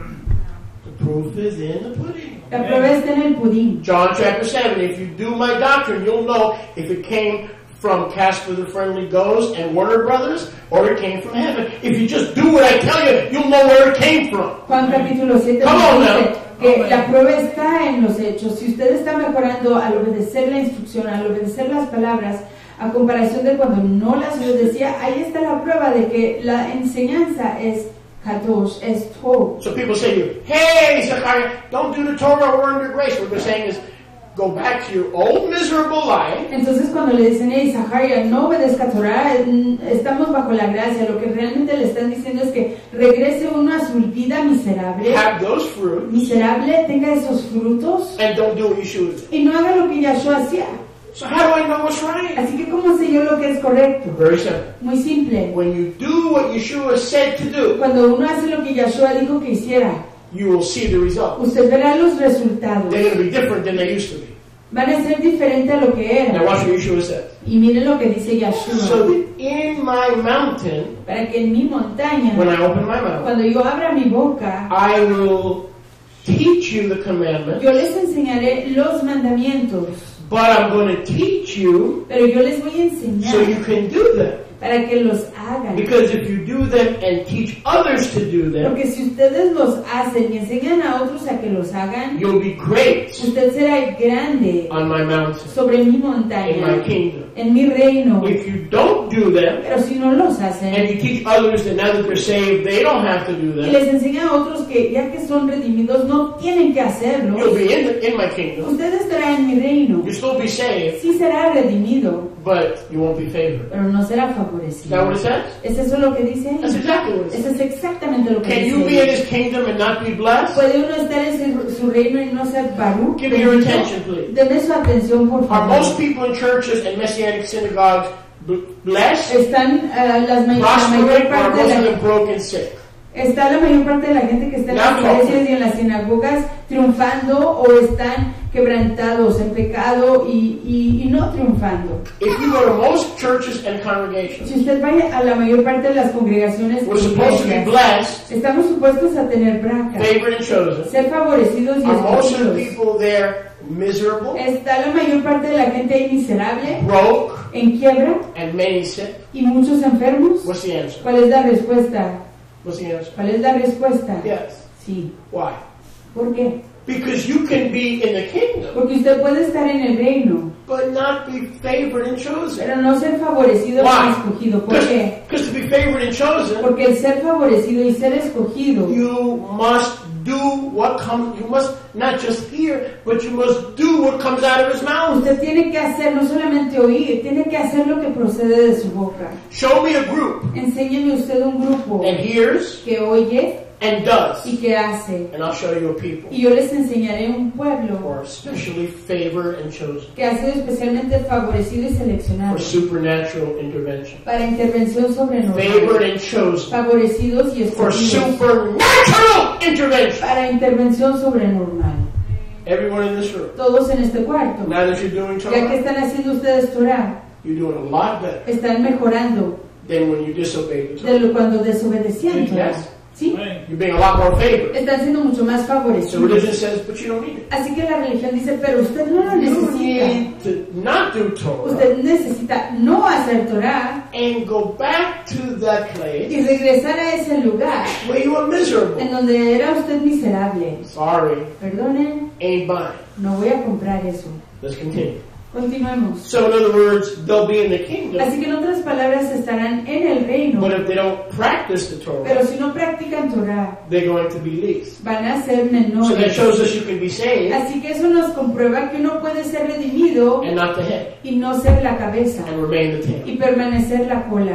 The proof is in the pudding. La prueba está en el pudín. John chapter 7, if you do my doctrine, you'll know if it came from Casper the Friendly Ghost and Warner Brothers, or it came from heaven. If you just do what I tell you, you'll know where it came from. Juan capítulo 7 Come on dice now. que la prueba está en los hechos. Si usted está mejorando al obedecer la instrucción, al obedecer las palabras, a comparación de cuando no las obedecía, ahí está la prueba de que la enseñanza es Kadosh, es Tov. So people say to you, hey, Zechariah, don't do the Torah, we're under grace. What they're saying is, go back to your old miserable life. Entonces cuando le dicen, hey, Zaharia, no obedezca Torah, estamos bajo la gracia, lo que realmente le están diciendo es que regrese uno a su vida miserable, Have those fruits, tenga esos frutos and don't do what you should do. y no haga lo que Yahshua hacía. So how do I know what's right? Así que ¿cómo sé yo lo que es correcto? Very simple. Muy simple. When you do what Yeshua said to do, Cuando uno hace lo que Yahshua dijo que hiciera, you will see the results. usted verá los resultados. They're going to be different than they used to be. Van a ser diferentes a lo que Now era. watch what Yeshua says. Y miren lo que dice Yahshua. So that in my mountain, Para que en mi montaña, when I open my mouth, cuando yo abra mi boca, I will teach you the commandment, yo les enseñaré los mandamientos. but I'm going to teach you Pero yo les voy a so enseñar you can do them. para que los hagan. Because if you do them and teach others to do them, Porque si ustedes los hacen y enseñan a otros a que los hagan, you'll be great usted será grande on my mountain, sobre mi in my montaña, kingdom. en mi reino. If you don't do them, Pero si no los and hacen you teach others that now that they're saved, they don't have to do y them, les enseñan a otros que ya que son redimidos no tienen que hacerlo, you'll be in my kingdom. usted estará en mi reino. You'll still be saved, Sí será redimido, but you won't be favored. pero no será Is that favorecido. what it says? ¿Es eso lo que dice? That's exactly what it Eso says. es exactamente lo que Can you be in dice. His kingdom and not be blessed? ¿Puede uno estar en su reino y no ser Baruch? Give me your attention, please. Deme su atención, por Are most favor. people in churches and Messianic synagogues blessed, Están la mayor prospering, or are parte de most of la them broke and sick? Está la mayor parte de la gente que está en las iglesias y en las sinagogas triunfando o están quebrantados en pecado y no triunfando. If you go to most churches and congregations, Si usted vaya a la mayor parte de las congregaciones we're supposed to be iglesias, blessed, estamos supuestos a tener braca, favored and chosen. ser favorecidos y Are most of the escogidos. people there miserable, Está la mayor parte de la gente ahí miserable, broke, en quiebra and many sick? y muchos enfermos. What's the answer? ¿Cuál es la respuesta? What's the answer? ¿Cuál es la respuesta? Yes. Sí. Why? ¿Por qué? Because you can be in the kingdom, Porque usted puede estar en el reino, but not be favored and chosen. pero no ser favorecido o Why? escogido. ¿Por qué? Because to be favored and chosen, Porque el ser favorecido y ser escogido, you must do what comes. You must not just hear, but you must do what comes out of His mouth. usted tiene que hacer, no solamente oír, tiene que hacer lo que procede de su boca. Show me a group Enséñeme usted un grupo that hears que oye and does, y que hace. and I'll show you a people Y yo les enseñaré un who pueblo are especially favored and chosen que ha sido especialmente favorecido y seleccionado for supernatural intervention. para intervención Favored sobrenatural. and chosen Favorecidos y for escogidos supernatural intervention. para intervención sobrenormal. Everyone in this room, Todos en este cuarto. now that you're doing Ya que Torah, están haciendo ustedes Torah, you're doing a lot better están mejorando than when you disobeyed the de Torah. lo cuando desobedecían Torah. Yes. ¿Sí? You're being a lot more favored. Están siendo mucho más So favorecidos. religion says, but you don't need it. Así que la religión dice, pero usted no lo You necesita. need to not do Torah Usted necesita no hacer Torah and go back to that y place regresar a ese lugar where you were miserable. en donde era usted miserable. Sorry, Perdonen, ain't buying. no voy a comprar eso. Let's continue. Continuemos. So in other words, they'll be in the kingdom, Así que en otras palabras estarán en el reino, but if they don't practice the Torah, pero si no practican Torah, they're going to be least. van a ser So that menores. shows us you can be saved Así que eso nos comprueba que uno puede ser redimido and not the head y no ser la cabeza and remain the tail. y permanecer la cola.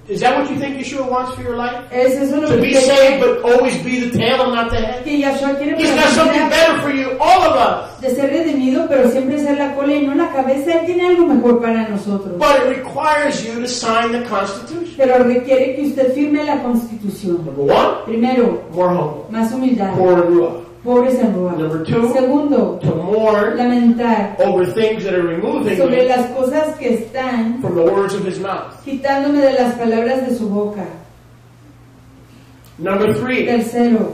Is that what you think Yeshua wants for your life? ¿Es eso lo To que be usted saved, cree? but always be the tail and not the head? Que Yahshua quiere He's para got su something vida better for you, all of us. de ser redimido, pero siempre ser la cola y no la cabeza. Él tiene algo mejor para nosotros. But it requires you to sign the Constitution. Pero requiere que usted firme la Constitución. Number one, Primero, more humble. más humildad. Poor and ruach. Pobres en Ruach. Number two, Segundo, to mourn lamentar over things that are removing sobre me las cosas que están from the words of his mouth. quitándome de las palabras de su boca. Number three, Tercero,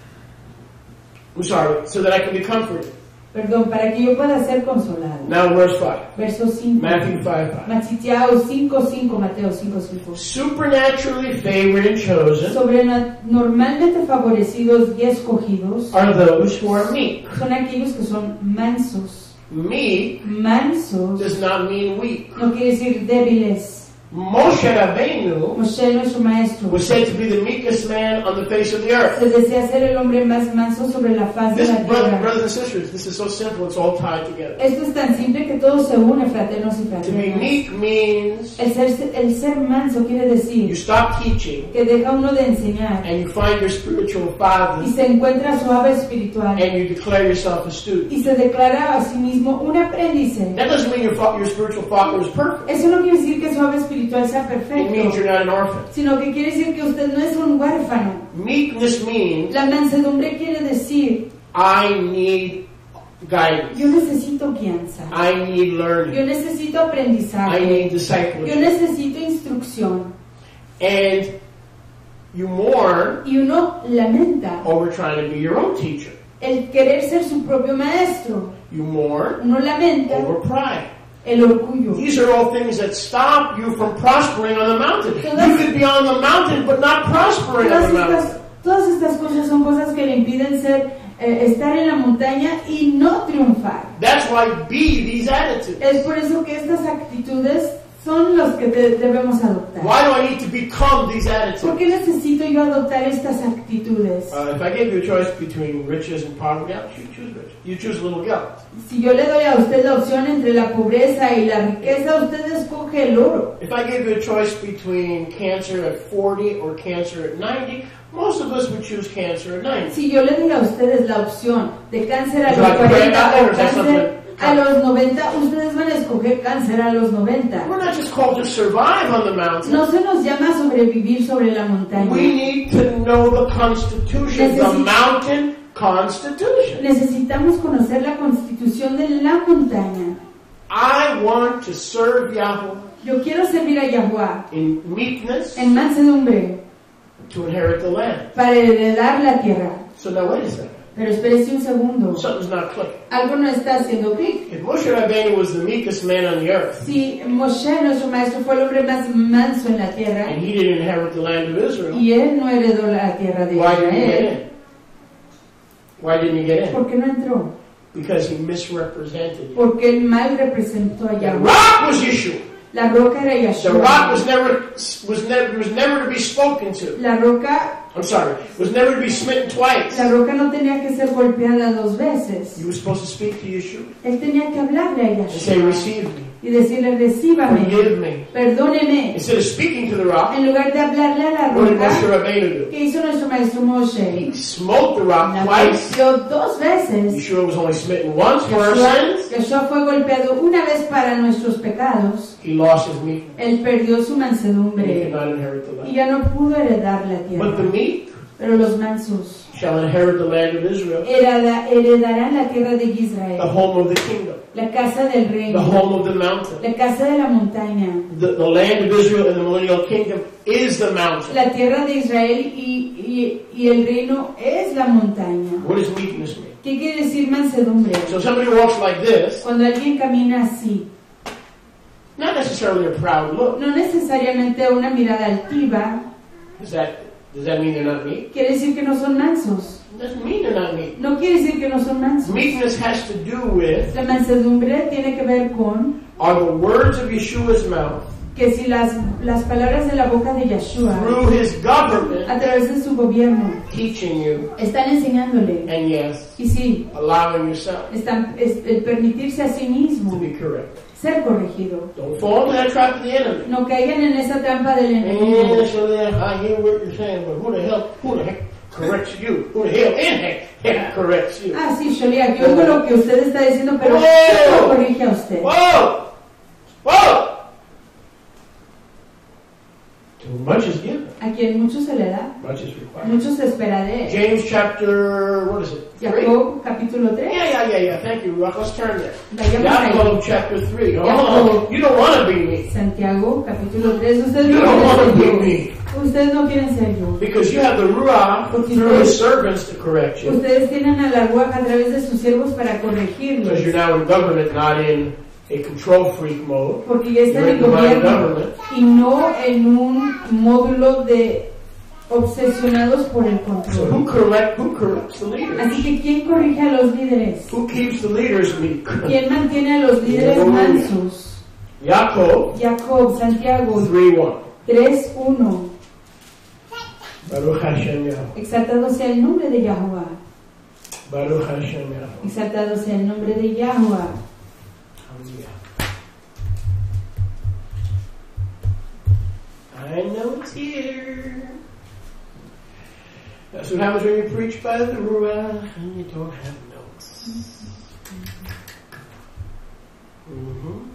so that I can be comforted. perdón, para que yo pueda ser consolado. Now verse 5. Verso 5. Matthew 5:5. Mateo 5:5, Mateo 5:5. Supernaturally favored and chosen Normalmente favorecidos y escogidos are those who are meek. son aquellos que son mansos. Meek Mansos does not mean weak. no quiere decir débiles. Moshe Rabbeinu Moshe, nuestro maestro, was said to be the meekest man on the face of the earth. se desea ser el hombre más manso sobre la faz de This, la tierra. brothers and sisters, this is so simple, it's all tied together. Esto es tan simple que todo se une, fraternos y To be fraternas. meek means El ser manso quiere you decir stop teaching que deja uno de enseñar and you find your spiritual y father se encuentra suave espiritual and you declare yourself a student. y se declara a sí mismo un aprendiz. That doesn't mean your spiritual father is perfect. Eso no quiere decir que su ave espiritual sea It means perfecto, you're not an orphan. sino que quiere decir que usted no es un huérfano. Meekness means La mansedumbre quiere decir, I need guidance. yo necesito guianza, I need learning. yo necesito I aprendizaje, need yo discipleship. necesito instrucción. And you mourn Y uno lamenta over trying to be your own teacher. el querer ser su propio maestro. You mourn Uno lamenta over pride. el orgullo. These are all things that stop you from prospering on the mountain. Todas- You could be on the mountain but not prospering on the mountain. Todas estas cosas son cosas que le impiden estar en la montaña y no triunfar. That's why be these attitudes. Es por eso que estas actitudes son las que debemos adoptar. Why do I need to become these ¿Por attitudes? qué necesito yo adoptar estas actitudes? If I gave you a choice between riches and poverty, you choose riches. You choose little guilt. Si yo le doy a usted la opción entre la pobreza y la riqueza, usted escoge el oro. If I gave you a choice between cancer at 40 or cancer at 90, most of us would choose cancer at 90. Si yo le doy a ustedes la opción de cáncer a Would los you like to pray 40 about that, or o is that cáncer something- a los 90, ustedes van a escoger cáncer a los 90. We're not just called to survive on the mountain. No se nos llama a sobrevivir sobre la montaña. We need to know the Constitution, the Necesito- mountain Constitution. Necesitamos conocer la constitución de la montaña. I want to serve Yahweh Yo quiero servir a Yahuwah in meekness en mansedumbre to inherit the land. para heredar la tierra. So now wait a second. Pero espérese un segundo. Something's not clicking. Algo no está haciendo clic. If Moshe Rabbeinu was the meekest man on the earth, Si Moshe, nuestro maestro, fue el hombre más manso en la tierra and he didn't inherit the land of Israel, y él no heredó la tierra de why didn't he get Israel, in? Why didn't he get in? ¿por qué no entró? Because he misrepresented it. Porque él mal representó a The Yahuwah. rock was Yeshua. La roca era The rock Yahshua. was never to be spoken to. La roca, I'm sorry, was never to be smitten twice. la roca no tenía que ser golpeada dos veces. You were supposed to speak to Yeshua Él tenía que hablarle a and say, Yahshua receive me, y decirle, recíbame, forgive me. perdóneme. Instead of speaking to the rock, En lugar de hablarle a la what did Moshe roca, Rabbeinu do? ¿qué hizo nuestro maestro Moshe? He smote the rock La twice. golpeó dos veces. Yeshua was only smitten once for our sins. Yahshua fue golpeado una vez para nuestros pecados. He lost his meekness. Él perdió su He could mansedumbre not inherit the y land. ya no pudo heredar la But the tierra. meek Pero los mansos shall inherit the land of Israel, heredarán la tierra de the Israel, home of the kingdom, la casa del the reino, home of the mountain. la casa de la montaña. The land of Israel and the millennial kingdom is the mountain. La tierra de Israel y el reino es la montaña. What does meekness mean? ¿Qué quiere decir mansedumbre? So somebody walks like this, Cuando alguien camina así, not necessarily a proud look. no necesariamente una mirada altiva, Does that mean they're not meek? quiere decir que no son mansos. It doesn't mean they're not meek. No quiere decir que no son mansos. Meekness has to do with, La mansedumbre tiene que ver con are the words of Yeshua's mouth que si las palabras de la boca de Yahshua through his government a través de su gobierno teaching you, están enseñándole and yes, y sí, allowing yourself el permitirse a sí mismo to be correct. ser corregido. Don't fall into that trap of the enemy. No caigan en esa trampa del enemigo. And so then I hear what you're saying, but who the heck corrects you? Who the hell in heck corrects you? Ah, sí, Sholiak, yo oigo lo que usted está diciendo, pero Whoa. ¿quién lo corrige a usted? Whoa! Whoa! To whom much is given, A quien mucho se le da, much is required. mucho se espera de él. James chapter, what is it? 3? Jacob, capítulo 3. Yeah. Thank you, Ruach. Let's turn there. Vayamos ahí. Jacob chapter 3. Oh, Jacob. you don't want to be me. Santiago, capítulo 3. Ustedes You no don't want to quieren be ser me. yo. Ustedes no quieren ser yo. Because you have the Ruach through his servants to correct you. Ustedes tienen a la Ruach a través de sus siervos para corregirlos. Because you're now in government, not in a control freak mode. Porque ya están You're en in divine gobierno government. y no en un módulo de obsesionados por el So control. who corrects the leaders? Así que ¿quién corrige a los líderes? Who keeps the leaders meek? ¿Quién mantiene a los líderes mansos? Jacob Jacob, Santiago 3:1. 3:1. Baruch Hashem Yahweh. Exaltado sea el nombre de Yahuwah. Baruch Hashem Yahweh. Exaltado sea el nombre de Yahuwah. Hallelujah. I know it's here. That's what happens when you preach by the Ruach and you don't have notes. Mm-hmm.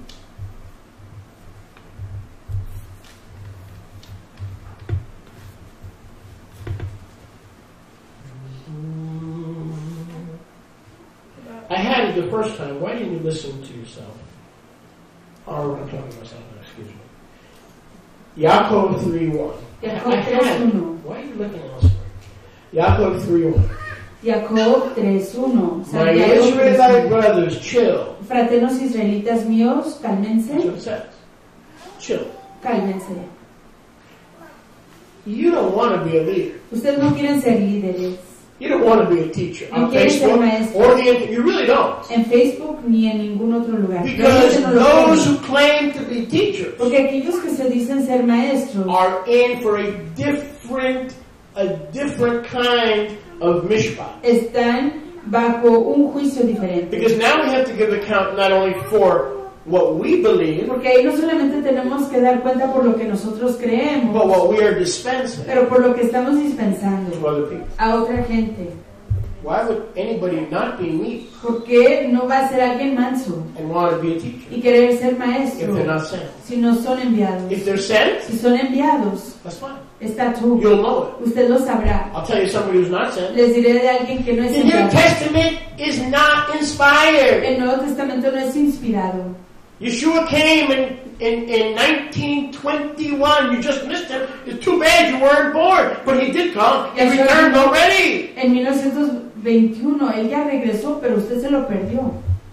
I had it the first time. Why didn't you listen to yourself? Or I'm talking to myself now, excuse me. Yaakov 3:1. Jacob I had it. 3:1. Why are you looking elsewhere? Yaakov 3:1. Jacob 3:1. My Santiago Israelite 3:1. brothers, chill. Fraternos israelitas míos, That's what cálmense, it says. Chill. cálmense. You don't want to be a leader. Ustedes no quieren ser líderes You don't want to be a teacher No on quieres ser Facebook maestro. or the internet. You really don't. en Facebook ni en ningún otro lugar. Because Realmente no lo those quieren. who claim to be teachers Porque aquellos que se dicen ser maestros are in for a different kind of mishpat. están bajo un juicio diferente. Because now we have to give account not only for what we believe, Porque ahí no solamente tenemos que dar cuenta por lo que nosotros but creemos, what we are dispensing pero por lo que estamos dispensando to other people. a otra gente. Why would anybody not be meek ¿Por qué no va a ser alguien manso and want to be a teacher y querer ser if maestro they're not sent? si no son enviados? If they're sent, Si son enviados, that's fine. está tú. You'll know it. Usted lo sabrá. I'll tell you somebody who's not sent. Les diré de alguien que no es The New enviado. Testament is not inspired. El Nuevo Testamento no es inspirado. Yeshua came in 1921. You just missed him. It's too bad you weren't born. But he did come. He Yeshua returned vino already. En 1921, él ya regresó, pero usted se lo perdió.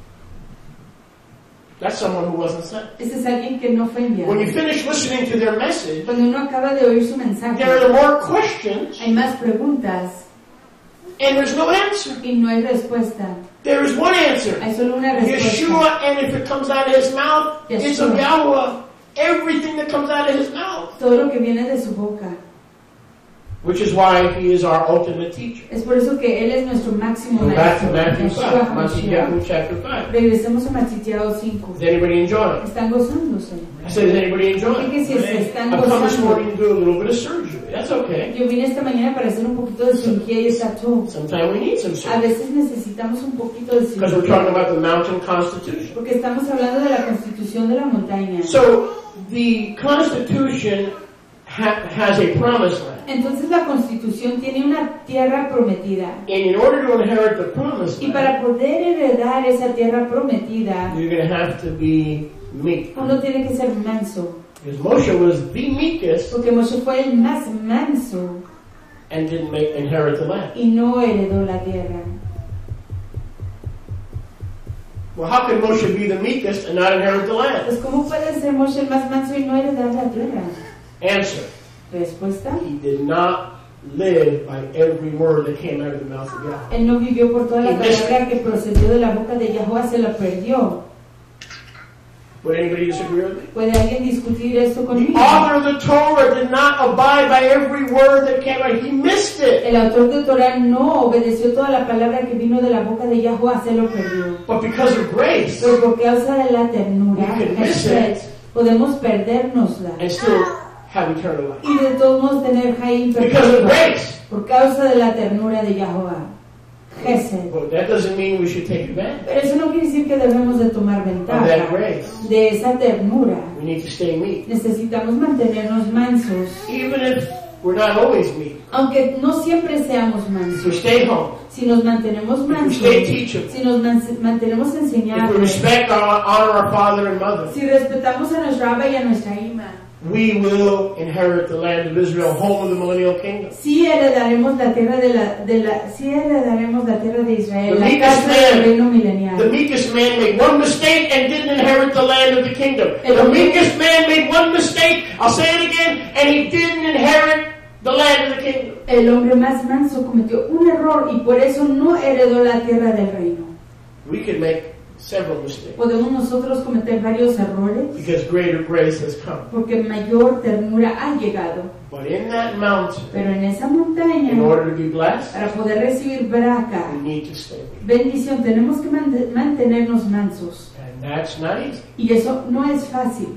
That's someone who wasn't sent. Este es alguien que no fue enviado. When you finish listening to their message, Cuando uno acaba de oír su mensaje, there are more questions hay más preguntas and there's no answer. y no hay respuesta. There is one answer. Hay solo una respuesta. Yeshua, and if it comes out of his mouth, it's of Yeshua. Yahweh. Everything that comes out of his mouth. Todo lo que viene de su boca. Which is why he is our ultimate teacher. Es por eso que él es nuestro máximo Go back to maestro. Matthew Yeshua 5. Matthew HaMashiach. chapter 5. Regresemos a Matitiao 5. Is anybody enjoying? Están gozándose. I said, is anybody enjoying? Dije que si se están I've come this gozando. morning to do a little bit of surgery. That's okay. Yo vine esta mañana para hacer un poquito de cirugía y está todo. Sometimes we need some A surgery. veces necesitamos un poquito de Because we're talking cirugía. about the mountain constitution. Porque estamos hablando de la constitución de la montaña. So, the constitution has a promised land. Entonces la constitución tiene una tierra prometida. And in order to inherit the promised Y land, para poder heredar esa tierra prometida, you're going to have to be meek. uno tiene que ser manso. Because Moshe was the meekest Porque Moshe fue el más manso and didn't inherit the land. y no heredó la tierra. Well, how can Moshe be the meekest and not inherit the land? Pues ¿cómo puede ser Moshe el más manso y no heredar la tierra? Answer. Respuesta. He did not live by every word that came out of the mouth of God. Él no vivió por toda la He missed palabra que procedió de la boca de Yahuwah, se la perdió. Would anybody disagree with me? ¿Puede alguien discutir esto The conmigo? author of the Torah did not abide by every word that came out. He missed it. El autor de Torah no obedeció toda la palabra que vino de la boca de Yahweh, se lo perdió. But because of grace, Pero por causa de la ternura, We can miss Hesed, podemos perdérnosla and still have eternal life. y de todos modos tener Jaim Because of perpetuo. grace. Por causa de la ternura de Yahweh. Hesed. But that doesn't mean we should take advantage Pero eso no quiere decir que debemos de tomar of that ventaja grace. de esa ternura. We need to stay meek. Necesitamos mantenernos mansos, Even if we're not always meek. aunque no siempre seamos If we mansos. stay humble. Si nos mantenemos If we mansos, stay teachable. si nos mantenemos If we enseñables, respect honor our father and mother. si respetamos a nuestra Abba y a nuestra Ima, We will inherit the land of Israel, home of the millennial kingdom. sí heredaremos la tierra sí heredaremos la tierra de Israel, The la meekest casa del man- reino The milenial. meekest man made one mistake and didn't inherit the land of the kingdom. El The hombre- meekest man made one mistake, I'll say it again, and he didn't inherit the land of the kingdom. El hombre más manso cometió un error y por eso no heredó la tierra del reino. We can make several mistakes Podemos nosotros cometer varios errores because greater grace has come. porque mayor ternura ha llegado. But in that mountain, Pero en esa montaña, in order to be blessed, para poder recibir braca, we need to stay meek. bendición, tenemos que mantenernos mansos. And that's not easy. Y eso no es fácil.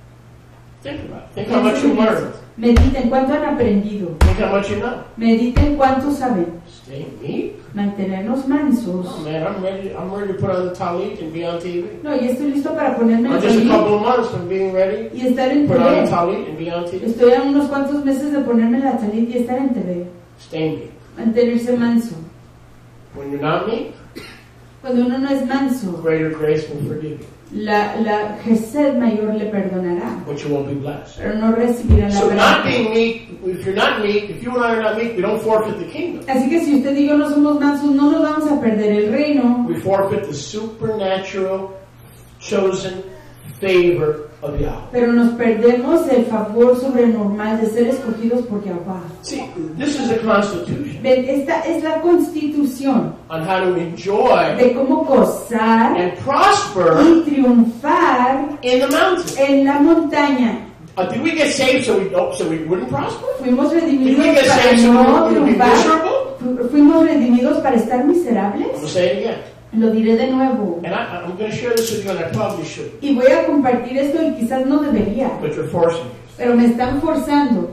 Think about it. Think how much you learned. Mediten cuánto han aprendido. Think how much you know. Mediten cuánto saben. Stay meek. Mantenernos mansos. Oh man, I'm ready to put on the talit and be on TV. No, y estoy listo para ponerme I'm el just a talit couple of months from being ready y estar en to put on the TV. talit and be on TV. Estoy a unos cuantos meses de ponerme la talit y estar en TV. Stay meek. Mantenerse manso. When you're not meek, Cuando uno no es manso, greater grace will forgive you, la Gesed mayor le perdonará, but you won't be blessed. pero no recibirá la So not verdad. being meek, if you're not meek, if you and I are not meek, we don't forfeit the kingdom. Así que si usted y yo no somos mansos, no nos vamos a perder el reino, We forfeit the supernatural, chosen favor of Yahweh. pero nos perdemos el favor sobrenormal de ser escogidos por Yahweh. See, this is the Constitution Ven, esta es la constitución on how to enjoy de cómo gozar and prosper y triunfar in the mountain. en la montaña. Did we get saved so we wouldn't prosper? Fuimos Did redimidos we get para saved so no we would be triunfar. miserable? Fuimos redimidos para estar I'm going miserables. to say it again. Lo diré de nuevo. And I'm going to share this with you, and I probably should. Y voy a compartir esto y quizás no debería, But you're forcing me. pero me están forzando.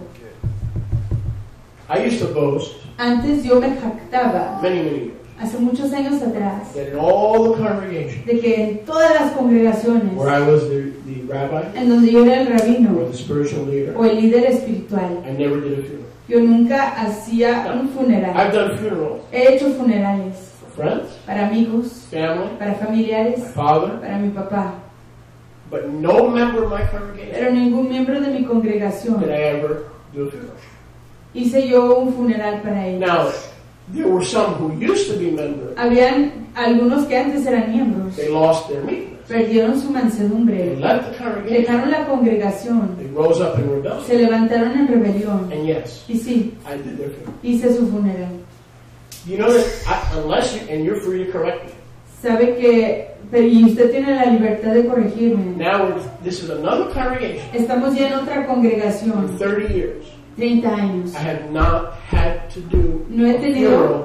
I used to boast Antes yo me jactaba, many years hace muchos años atrás, that in all the congregations de que en todas las congregaciones where I was the rabbi en donde yo era el or rabino the spiritual leader, o el líder espiritual, I never did a funeral. yo nunca hacía un funeral. I've done funerals He hecho funerales for friends, para amigos, family, para familiares, my father, para mi papá, but no member of my congregation pero ningún miembro de mi congregación did I ever do a funeral. hice yo un funeral para ellos. Now, there were some who used to be members. Habían algunos que antes eran miembros, They lost their meekness. perdieron su They mansedumbre, left the congregation. dejaron la congregación, They rose up in rebellion. se levantaron en rebelión. And yes, Y sí, I did their funeral. hice su funeral. You know that unless you, and you're free to correct me. Sabe que, y usted tiene la libertad de corregirme. Now this is another congregation. Estamos ya en otra In congregación, 30 years, 30 años. I have not had to do No he a funeral tenido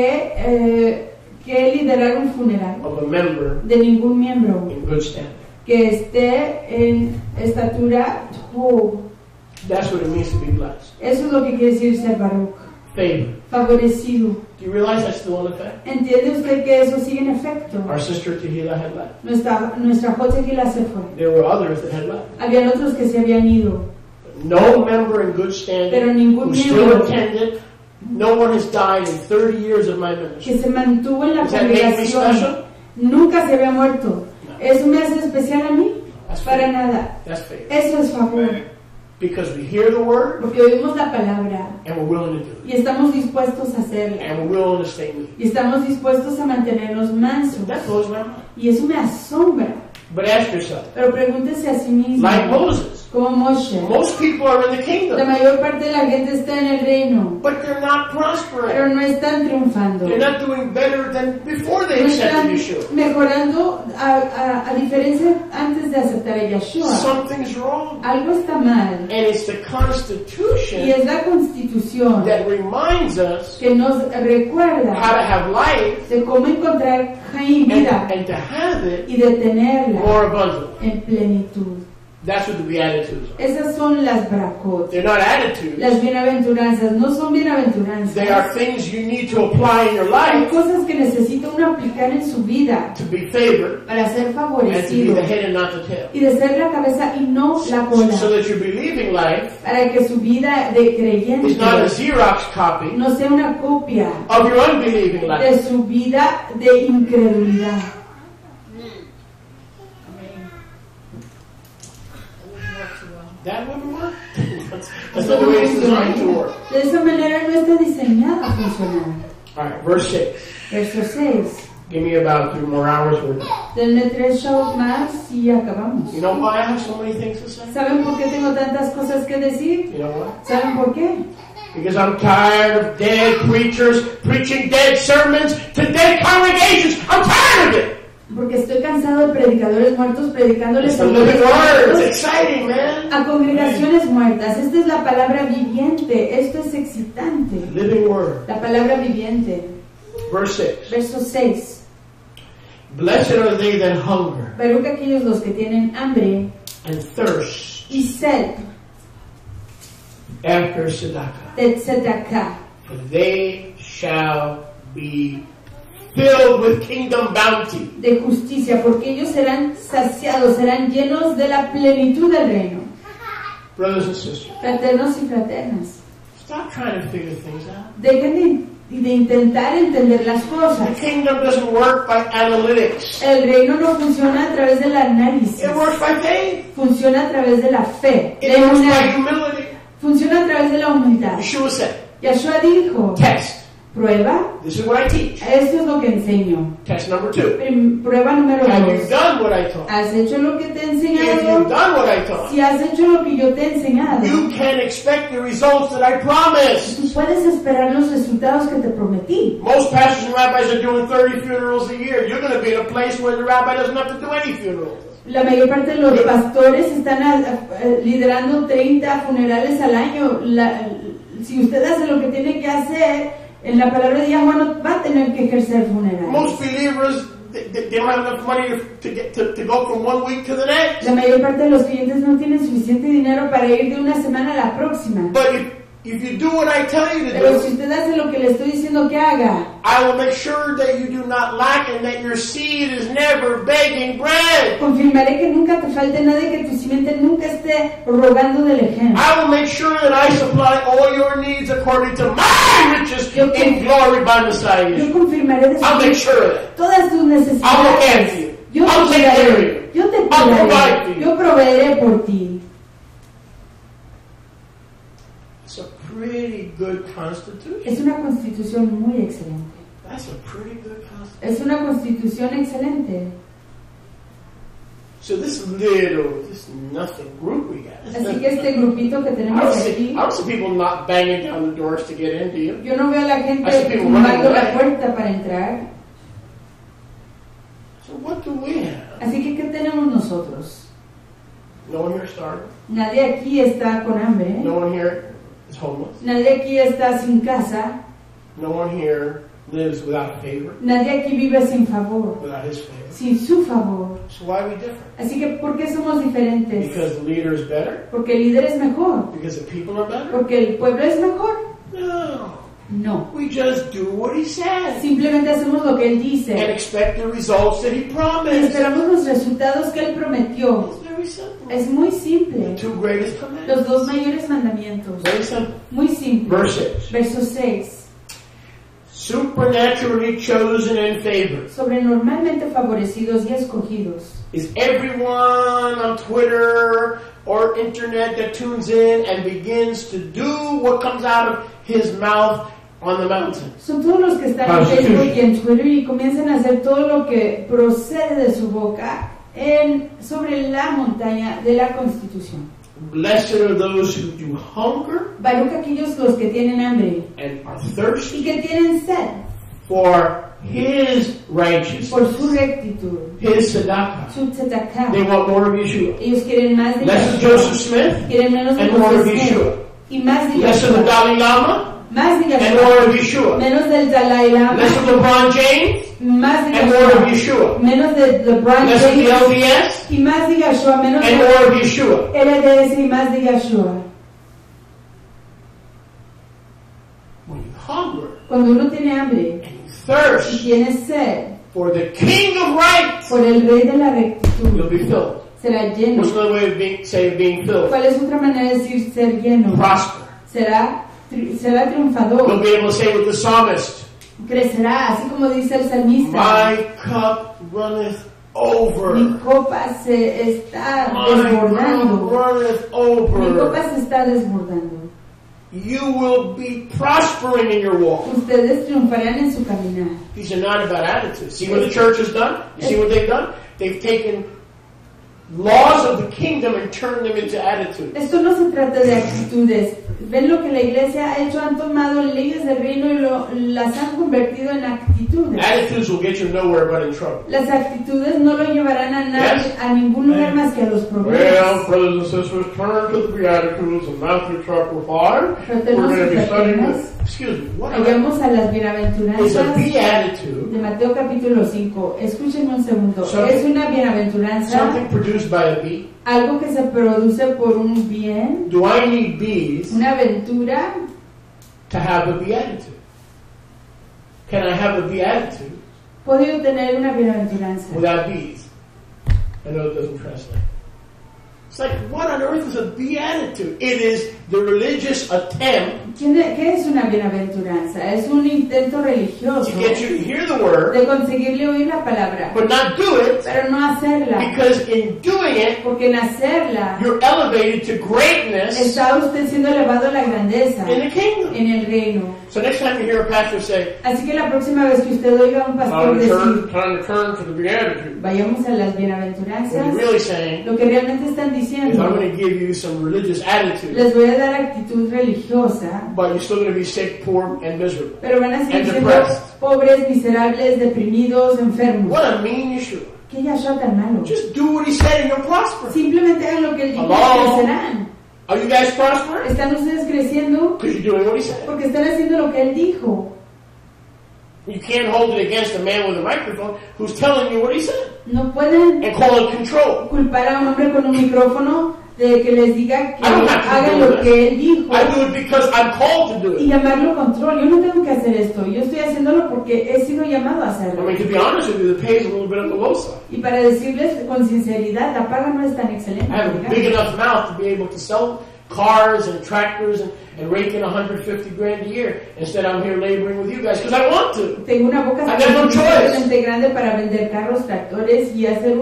que liderar un funeral of a member de ningún miembro in good standing. que esté en estatura Tov. That's what it means to be blessed. Eso es lo que quiere decir ser Baruch, Favor. favorecido. Do you realize that's still in effect? ¿Entiende usted que eso sigue en efecto? Our sister Tehillah had left. Nuestra Josequila se fue. There were others that had left. Habían otros que se habían ido, No member in good standing pero ningún who still miembro attended. No one has died in 30 years of my ministry. que se mantuvo en la Does that make me congregación. special? Nunca se había muerto. ¿Eso me hace especial a mí? That's Para favor. nada. That's favor. Eso es favor. Because we hear the word Porque oímos la palabra and we're willing to do it. y estamos dispuestos a hacerla. And we're willing to stay meek. Y estamos dispuestos a mantenernos mansos. That blows my mind. Y eso me asombra. But ask yourself, Pero pregúntese a sí mismo. like Moses, como Moshe. Most people are in the La kingdom, mayor parte de la gente está en el reino, but they're not pero prospering. no están triunfando. They're not doing better than before they No accepted están Yeshua. mejorando a diferencia antes de aceptar a Yeshua. Something's wrong. Algo está mal. And it's the Y Constitution es la Constitución that reminds us que nos how recuerda to have life de cómo encontrar vida and to have it y de tenerla more abundantly. en plenitud. That's what the Beatitudes are. Esas son las bracot. They're not attitudes. Las bienaventuranzas no son They bienaventuranzas. are things you need to apply in your Hay life cosas que necesita uno aplicar en su vida to be favored para ser and to be favorecido the head and not the tail. y de ser la cabeza y no la cola. So that your believing life Para que su vida de creyente is not a Xerox copy no sea una copia of your unbelieving life. de su vida de incredulidad. That wouldn't work. That's Eso not the no way it's designed to funcionaría. work. De esa manera no está diseñada a funcionar. All right, verse 6. Verso 6. Give me about 3 more hours worth. Denme 3 shows más y acabamos. You know why I have so many things to say? ¿Saben por qué tengo tantas cosas que decir? You know why? ¿Saben por qué? Because I'm tired of dead preachers preaching dead sermons to dead congregations. I'm tired of it. Porque estoy cansado de predicadores muertos predicándoles It's the living word. muertos It's exciting, man. a congregaciones muertas. Esta es la palabra viviente. Esto es excitante. Living word. La palabra viviente. Verse 6. Verso 6. Blessed are they that hunger Pero que aquellos los que tienen hambre and thirst y sed after tzedakah, de tzedakah, for they shall be filled with kingdom bounty. de justicia, porque ellos serán saciados, serán llenos de la plenitud del reino. Brothers and sisters, Fraternos y fraternas, stop trying to figure things out. dejen de intentar entender las cosas. The kingdom doesn't work by analytics. El reino no funciona a través del análisis, It works by faith. funciona a través de la fe, It works by humility. funciona a través de la humildad. Yeshua said, Yeshua dijo, test. prueba, This is what I teach. esto es lo que enseño. Test number 2. Prueba número Have you 2, done what I taught? ¿has hecho lo que te he If you've enseñado? done what I taught, Si has hecho lo que yo te he enseñado, you can expect the results that I promised. tú puedes esperar los resultados que te prometí. Most pastors and rabbis are doing 30 funerals a year. You're going to be in a place where the rabbi doesn't have to do any funerals. La mayor parte de los pastores están liderando 30 funerales al año. Si usted hace lo que tiene que hacer, en la palabra de Yahweh no va a tener que ejercer funerales. Most believers, they don't have enough money to go from one week to the next. La mayor parte de los clientes no tienen suficiente dinero para ir de una semana a la próxima. But if you do what I tell you to Pero si do, usted hace lo que le estoy diciendo que haga, I will make sure that you do not lack and that your seed is never begging bread. confirmaré que nunca te falte nada y que tu simiente nunca esté rogando del ejemplo. I will make sure that I supply all your needs according to my riches in glory by Messiah. Yo confirmaré de I'll make sure of that. todas tus I'll look after necesidades. you. Yo I'll te take care of cuidaré. you. Yo te I'll provide for cuidaré. you. Yo proveeré por ti. It's a pretty good constitution. Es una constitución muy excelente. That's a pretty good constitution. Es una constitución excelente. So this nothing group we got. Así que este grupito que I tenemos aquí, don't see people not banging down the doors to get into you. yo no veo a la I see gente people tumbando running la away. puerta para entrar. So what do we have? Así que, ¿qué tenemos nosotros? No one here starving. Nadie aquí está con hambre. No one here is homeless. Nadie aquí está sin casa. No one here lives without favor, Nadie aquí vive sin favor, without his favor. sin su favor. So why are we different? Así que, ¿por qué somos diferentes? Because the leader is better? Porque el líder es mejor. Because the people are better? Porque el pueblo es mejor. No. No. We just do what he says Simplemente hacemos lo que él and dice expect the results that he y promised. esperamos los resultados que él prometió. It's very simple. Es muy simple. The two greatest Los commandments. dos mayores mandamientos. Very simple. Muy simple. Verse 6. Verso 6. Supernaturally chosen and favored. Sobrenormalmente favorecidos y escogidos. Is everyone on Twitter or internet that tunes in and begins to do what comes out of his mouth on the mountain? Son todos los que están en Facebook y en Twitter y comienzan a hacer todo lo que procede de su boca sobre la montaña de la Constitución. Blessed are those who do hunger Baruch aquellos los que tienen hambre and are thirsty y que tienen sed for His righteousness, por su rectitud, His tzedakah. su tzedakah. They want more of Yeshua. Ellos quieren más de Less of Yeshua, Joseph Smith quieren menos de and more of José Smith Yeshua. y más de Less of the Yeshua, Dalai Lama más de and more Yeshua, of Yeshua. menos del Dalai Lama, Less of LeBron James más de and more of Yeshua, Yeshua. menos de LeBron Less of the James LDS y más de Yeshua, menos and de more of Yeshua. LDS y más de Yeshua. When you hunger Cuando uno tiene hambre and you y thirst tiene sed for the King of Right, por el Rey de la you'll rectitud, be filled. será lleno. What's another way of being filled? ¿Cuál es otra manera de decir ser lleno? Prosper. Será You'll triunfador, be able to say with the psalmist, crecerá, así como dice el salmista. my cup runneth over. Mi copa se está My cup desbordando. runneth Mi over. copa se está desbordando. You will be prospering in your walk. Ustedes triunfarán en su caminar. These are not about attitudes. See what the church has done? You see what they've done? They've taken laws of the kingdom and turned them into attitudes. Esto no se trata de actitudes. Ven lo que la iglesia ha hecho, han tomado leyes del reino y las han convertido en actitudes. Attitudes will get you nowhere but in trouble. Las actitudes no lo llevarán a nadie, Yes. a ningún lugar más que a los Well, problemas. brothers and sisters, turn to the Beatitudes in Matthew chapter 5. We're going to be studying this. Excuse me, what Vayamos a las is a bienaventuranzas beatitude? de Mateo capítulo 5. Escúchenme un segundo. Something- Es una bienaventuranza, Something produced by a bee. algo que se produce por un bien, Do I need bees una aventura. to have a beatitude? Can I have a beatitude ¿Puedo yo tener una bienaventuranza? without bees? I know it doesn't translate. It's like, what on earth is a beatitude? It is the religious attempt ¿Qué es una bienaventuranza? Es un intento religioso to get you to hear the word, de conseguirle oír la palabra, but not do it, pero no hacerla, because in doing it, porque en hacerla you're elevated to greatness está usted siendo elevado a la grandeza in the kingdom. en el reino. So next time you hear a pastor say, Así que la próxima vez que usted oiga a un pastor decir, time to turn to the beatitude, vayamos a las what bienaventuranzas, he's really saying lo que realmente están is, I'm diciendo, going to give you some religious attitude, les voy a dar actitud religiosa, but you're still going to be sick, poor, and miserable. pero van a seguir And siendo depressed. pobres, miserables, deprimidos, enfermos. What a mean Yeshua. ¿Qué Yahshua tan malo? Just do what he said and you'll prosper. Simplemente hagan lo que él dijo y Hello? crecerán. Are you guys prospering? ¿Están ustedes creciendo? Because you're doing what he said. Porque están haciendo lo que él dijo. You can't hold it against a man with a microphone who's telling you what he said No pueden and call it control. culpar a un hombre con un micrófono de que les diga que I don't have to hagan do lo this. que él dijo I do it because I'm called to do y it. llamarlo control. Yo no tengo que hacer esto. Yo estoy haciéndolo porque he sido llamado a I hacerlo. mean, to be honest with you, the pay is a little bit on the low side. Y para decirles con sinceridad, la paga no es tan excelente. I have a big digamos. enough mouth to be able to sell cars and tractors and rake in 150 grand a year. Instead, I'm here laboring with you guys because I want to. Tengo una boca I have no suficientemente grande para vender carros, tractores y hacer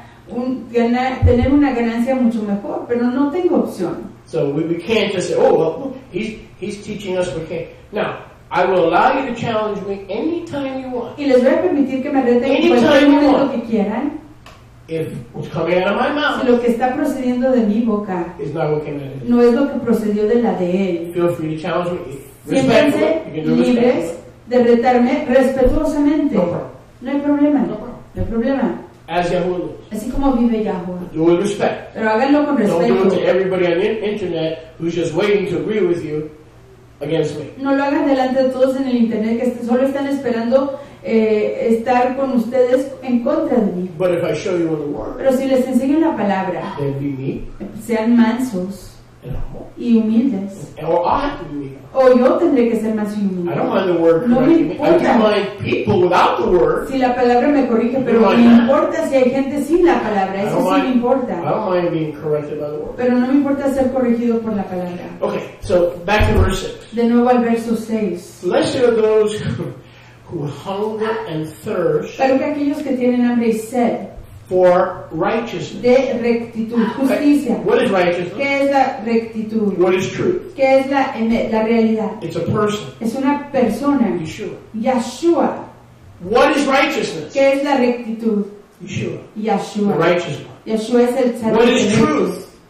tener una ganancia mucho mejor, pero no tengo opción. So we can't just say, oh, well, he's teaching us we can't. Now, I will allow you to challenge me anytime you want. Y les voy a permitir que me reten en Anytime cualquier you momento want. que quieran. If what's coming out of my Si mouth lo que está procediendo de mi boca is not what came out of his. no es lo que procedió de la de él. Feel free to challenge me. Siéntanse Respectfully. You can do libres respectfully. de retarme respetuosamente. No problem. No hay problema. No problem. No hay problema. As Yahuwah lives. Así como vive Yahweh. Do it with respect. Pero háganlo con Don't do it to respeto. everybody on the internet who's just waiting to agree with you against me. No lo hagan delante de todos en el internet que solo están esperando estar con ustedes en contra de mí. But if I show you in the Word, Pero si les enseño la palabra, then be meek sean mansos and humble. y humildes. Or I have to be meek. O yo tendré que ser manso y I humilde. don't mind the Word No me correcting me. I do importa. mind people without the Word. Si la palabra me corrige, pero No, me no. importa si hay gente sin la palabra, eso sí me I importa. don't mind being corrected by the Word. Pero no me importa ser corregido por la palabra. Okay, so back to verse 6. De nuevo al verso 6. Blessed are those who hunger and thirst Para que aquellos que tienen hambre y sed for righteousness. de rectitud, justicia. What is righteousness? ¿Qué es la rectitud? What is truth? ¿Qué es la realidad? It's a person, Es una persona. Yeshua. Yahshua. What is righteousness? ¿Qué es la rectitud? Yeshua, the Yahshua. righteous one. Yahshua es el What is santo. truth?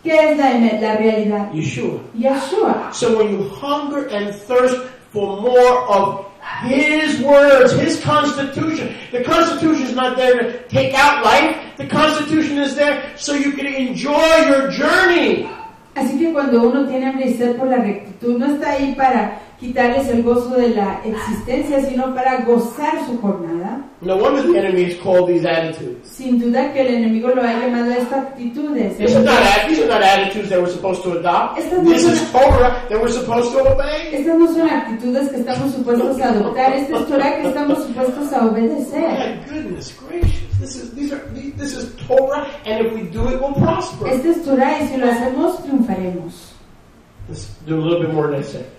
¿Qué es la realidad? Yeshua. Yeshua. So when you hunger and thirst for more of His words, His Constitution, the Constitution is not there to take out life. The Constitution is there so you can enjoy your journey. Así que cuando uno tiene hambre y sed por la rectitud, no está ahí para quitarles el gozo de la existencia, sino para gozar su jornada. No wonder the enemy is called these attitudes. Sin duda que el enemigo lo ha llamado a estas actitudes. These are not attitudes that we're supposed to adopt. This is Torah that we're supposed to obey. Estas no son actitudes que estamos supuestos a adoptar. Esta es Torah que estamos supuestos a obedecer. My goodness gracious. This is Torah, and if we do it, we'll prosper. Esta es Torah y si lo hacemos, triunfaremos. Let's do a little bit more dissecting.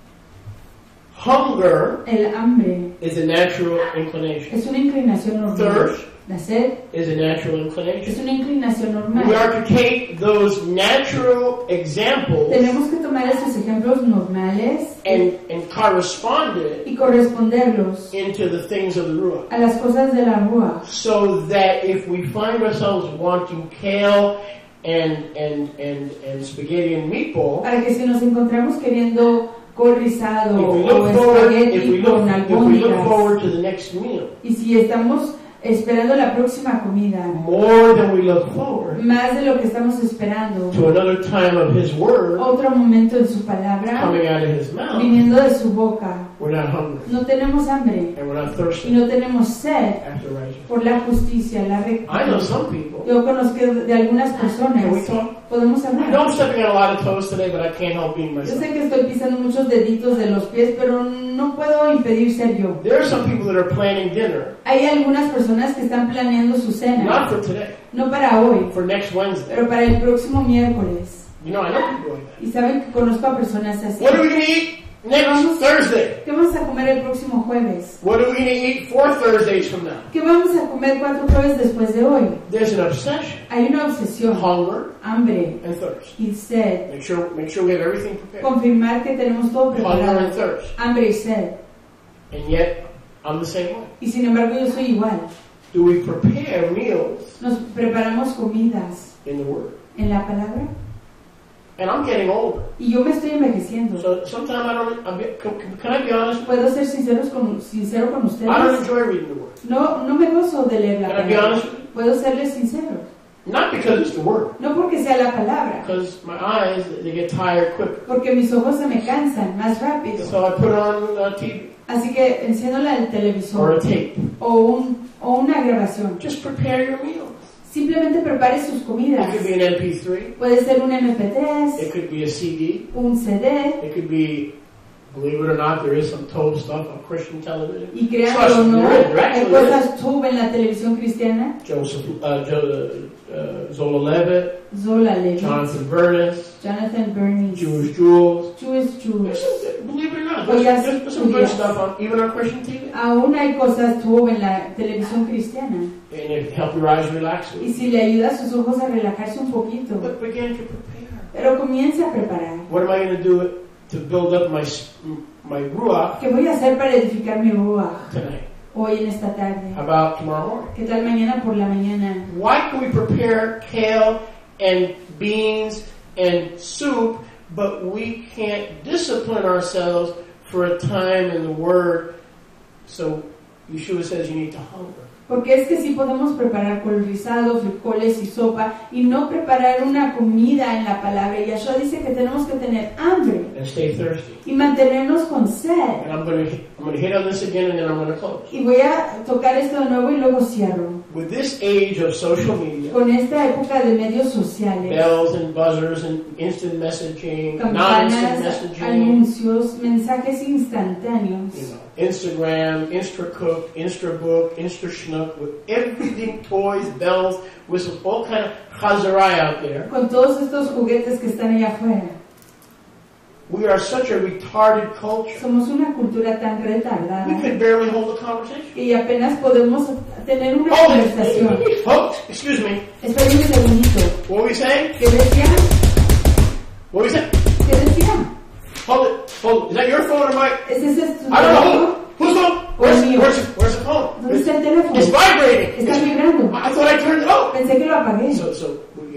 Hunger El hambre is a natural inclination. es una inclinación normal. Thirst La sed is a natural es inclination. una inclinación normal. We are to take those natural examples Tenemos que tomar esos ejemplos normales and correspond it y corresponderlos into the things of the Ruach. a las cosas de la Ruach. So that if we find ourselves wanting kale and spaghetti and meatball, Para que si nos encontramos queriendo col rizado if we o look forward, espagueti con if we look albóndigas, forward to the next meal y si estamos esperando la próxima comida, more than we look forward más de lo que estamos esperando, to another time of His word otro momento en su palabra, coming out of His mouth, viniendo de su boca, we're not hungry no tenemos hambre and we're not y thirsty no tenemos sed after righteousness. por la justicia, la I know rectitud. some people. Yo conozco de algunas personas. Can we talk? Podemos I know hablar. I'm stepping on a lot of toes today, but I can't help being Yo myself. sé que estoy pisando muchos deditos de los pies, pero no puedo impedir ser yo. There are some people that are planning dinner, Hay algunas personas que están planeando su not cena, for today, no para hoy, for next Wednesday. pero para el próximo miércoles. You know, I know people like that. Y saben que conozco a personas así. What are we going to eat next Thursday? ¿Qué vamos a comer el próximo jueves? What are we going to eat 4 Thursdays from now? ¿Qué vamos a comer 4 jueves después de hoy? There's an obsession, Hay una obsesión, hunger hambre and thirst. y sed. Make sure we have everything prepared. Confirmar que tenemos todo Hunger preparado. and thirst. Hambre y sed. And yet, I'm the same way. Y sin embargo yo soy igual. Do we prepare meals Nos preparamos comidas in the Word? en la palabra. And I'm getting older. Y yo me estoy envejeciendo. So sometimes can I be honest? Puedo ser sincero con I don't ustedes. enjoy reading the Word. No me gozo de leer la Can I be palabra. honest? Puedo serles sincero. Not because it's the Word. No porque sea la palabra. Because my eyes, they get tired quicker. Porque mis ojos se me cansan más rápido. So I put on TV Así que enciendo el or a televisor tape. o una grabación. Just prepare your meal. Simplemente prepare sus It comidas. could be an MP3. Puede ser un MP3, It could be a CD. un CD. It could be, believe it or not, there is some total stuff on Christian television. Y créanlo Trust o me, no, there hay actually is. cosas tuve en la televisión cristiana. Zola Levitt, Zola Levitt, Jonathan Bernis, Jonathan Bernice, Jewish Jewels. Jewish There's Jews. some, believe it or not, Yes, there's some good yes. stuff on, even on Christian TV. Aún hay cosas tuvo en la televisión cristiana. And it can help your eyes relax. Y si le ayuda a sus ojos a relajarse un poquito. But begin to prepare. Pero comience a preparar. What am I going to do to build up my ruach ¿Qué voy a hacer para edificar mi ruach tonight? hoy en esta tarde? How about tomorrow morning? ¿Qué tal mañana por la mañana? Why can we prepare kale and beans and soup, but we can't discipline ourselves for a time in the Word? So Yeshua says you need to hunger. Porque es que sí podemos preparar col rizado, frijoles y sopa y no preparar una comida en la palabra. Y Yahshua dice que tenemos que tener hambre And stay thirsty. y mantenernos con sed. And I'm going to hit on this again, and then I'm going to close. Y voy a tocar esto de nuevo y luego cierro. With this age of social media, Con esta época de medios sociales, bells and buzzers and instant messaging, non-instant campanas, messaging, anuncios, mensajes instantáneos, you know, Instagram, Instacook, Instabook, Instaschnook, with everything, toys, bells, whistles, all kind of chazarai out there. con todos estos juguetes que están allá afuera. We are such a retarded culture. Somos una cultura tan We retardada could barely hold a conversation. y apenas podemos tener una Oh, conversación. folks, excuse me. Esperen un segundito. What were we saying? ¿Qué decía? What were we saying? ¿Qué decía? Hold it, hold it. Is that your phone or mine? ¿Es ese tu I don't know. teléfono? Whose phone? mío. Where's the phone? ¿Dónde está el teléfono? It's vibrating. Está vibrando. I thought I turned it off. Pensé que lo apagué. So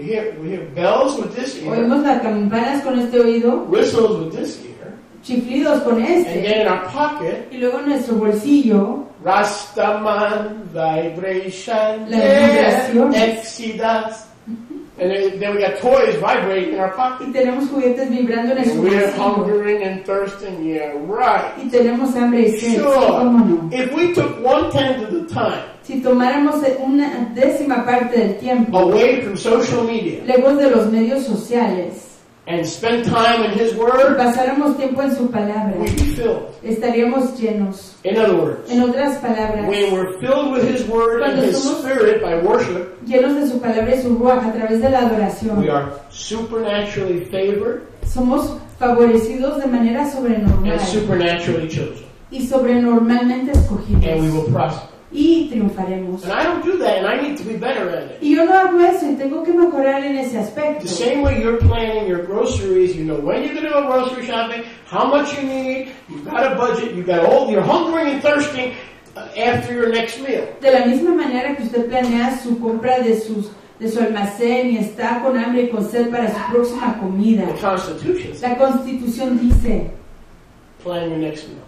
hear bells with this ear, Oímos las campanas con este oído, whistles with this ear, chiflidos con and este, then in our pocket, y luego en nuestro bolsillo, Rastaman vibration, La vibración. Exodus. And then we got toys vibrating in our y pocket. tenemos juguetes vibrando en nuestro And we're bolsillo, hungering and thirsting, yeah, right. y tenemos hambre y sed, Sure. ¿cómo no? If we took 1/10 of the time Si tomáramos una décima parte del tiempo, away from social media lejos de los medios sociales, and spend time in His y Word, pasáramos tiempo en su palabra, we'd be filled. estaríamos llenos. In other words, En otras palabras, when we're filled with His Word and His Spirit by worship, llenos de su palabra y su ruaj a través de la adoración, we are supernaturally favored somos favorecidos de manera sobrenormal and supernaturally chosen. y sobrenormalmente And we escogidos, will prosper. y triunfaremos. And I don't do that, and I need to be better at it. Y yo no hago eso y tengo que mejorar en ese The aspecto. same way you're planning your groceries, you know when you're going to go grocery shopping, how much you need, you've got a budget, you're hungering and thirsting after your next meal. De la misma manera que usted planea su compra de su almacén y está con hambre y con sed para su próxima comida. The Constitution says, La Constitución dice, plan your next meal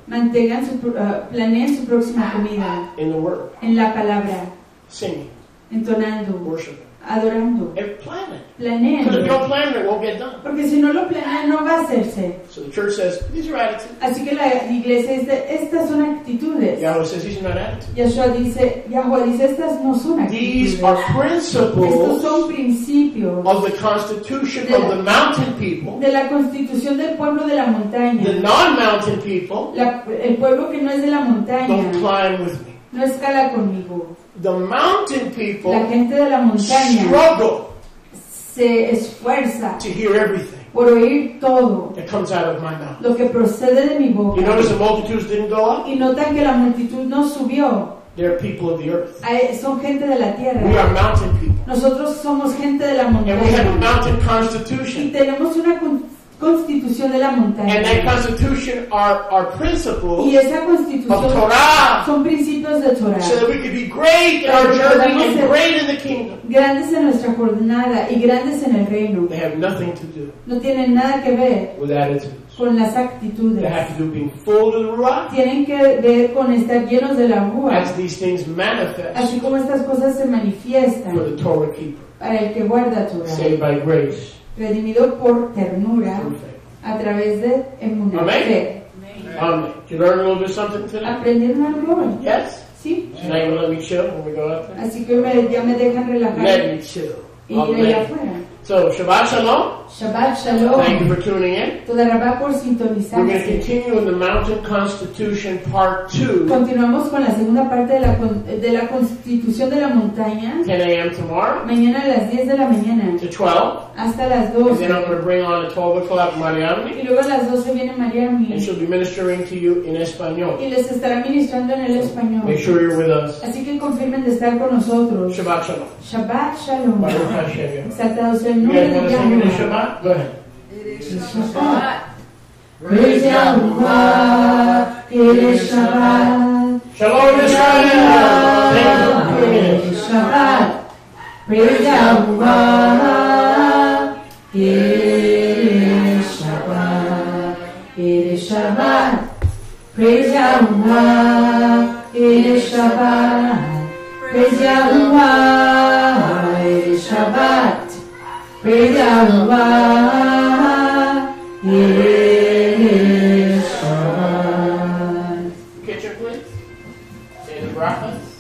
planeen su próxima comida in the Word, en la palabra, singing, entonando, worshiping. adorando. And plan it. Planeen. Because if you don't plan it, it won't get done. Porque si no lo planean, no va a hacerse. So the church says, these are attitudes. Así que la iglesia dice, estas son actitudes. Yahweh says, these are not attitudes. Yahweh dice, estas no son actitudes. These are Estos principles son principios of the constitution of the mountain people. de la constitución del pueblo de la The montaña. non-mountain people El pueblo que no es de la montaña don't climb with me. no escala conmigo. The mountain La people gente de la montaña struggle se esfuerza to hear everything por oír todo that comes out of my mouth. lo que procede de mi boca. You notice the multitudes didn't go up? Y notan que la multitud no subió. They're people of the earth. Son gente de la We tierra. are mountain people. Nosotros somos gente de la And we have a montaña. mountain Y constitution. tenemos una constitución de la And that montaña. constitution are principles Y esa of constitución Torah son principios de Torah. so that we could be great in our journey and great in the kingdom. Grandes en nuestra jornada y grandes en el reino. They have nothing to do No tienen nada que ver with attitudes. con las They actitudes. have to do being full of the Ruach Tienen que ver con estar llenos de la rúa. as these things manifest Así como estas cosas se for manifiestan the Torah keeper. para el que guarda Torah. Saved by grace Redimido por ternura through faith. a través de emuná. Amén. Fe. Amen. Did you learn a little bit something today? ¿Aprendieron algo hoy? Yes? Sí. So now you want to let me chill when we go out there? Así que ya me dejan relajar Let me chill. y ir allá Amen. afuera. So, Shabbat Shalom. Shabbat Shalom. Thank you for tuning in. Toda Rabá por We're going to sintonizarse. continue in the Mountain Constitution Part 2, Continuamos con la segunda parte de la Constitución de la Montaña. 10 a.m. tomorrow Mañana a las 10 de la mañana to 12. hasta las And 12. then I'm going to bring on at 12 o'clock Mariamne, Y luego a las 12 viene Mariam and she'll be ministering to you in Espanol. y les estará ministrando en el español. Make sure you're with us. Así que confirmen de estar con nosotros. Shabbat Shalom. Shabbat Shalom. Baruch Hashem. Exaltado sea el You nombre guys de want to sing in the Yahweh. Shabbat? Go ahead. Shabbat. Praise Yahuwah. It is Shabbat. Shalom Israel. Thank you for tuning in. It is Shabbat. Praise Yahuwah. It is Shabbat. It is Shabbat. Praise Yahuwah. It is Shabbat. Praise Yahuwah. It is Shabbat. Praise Yahuwah. It is Shabbat. Kitchen, please. Say the bracha.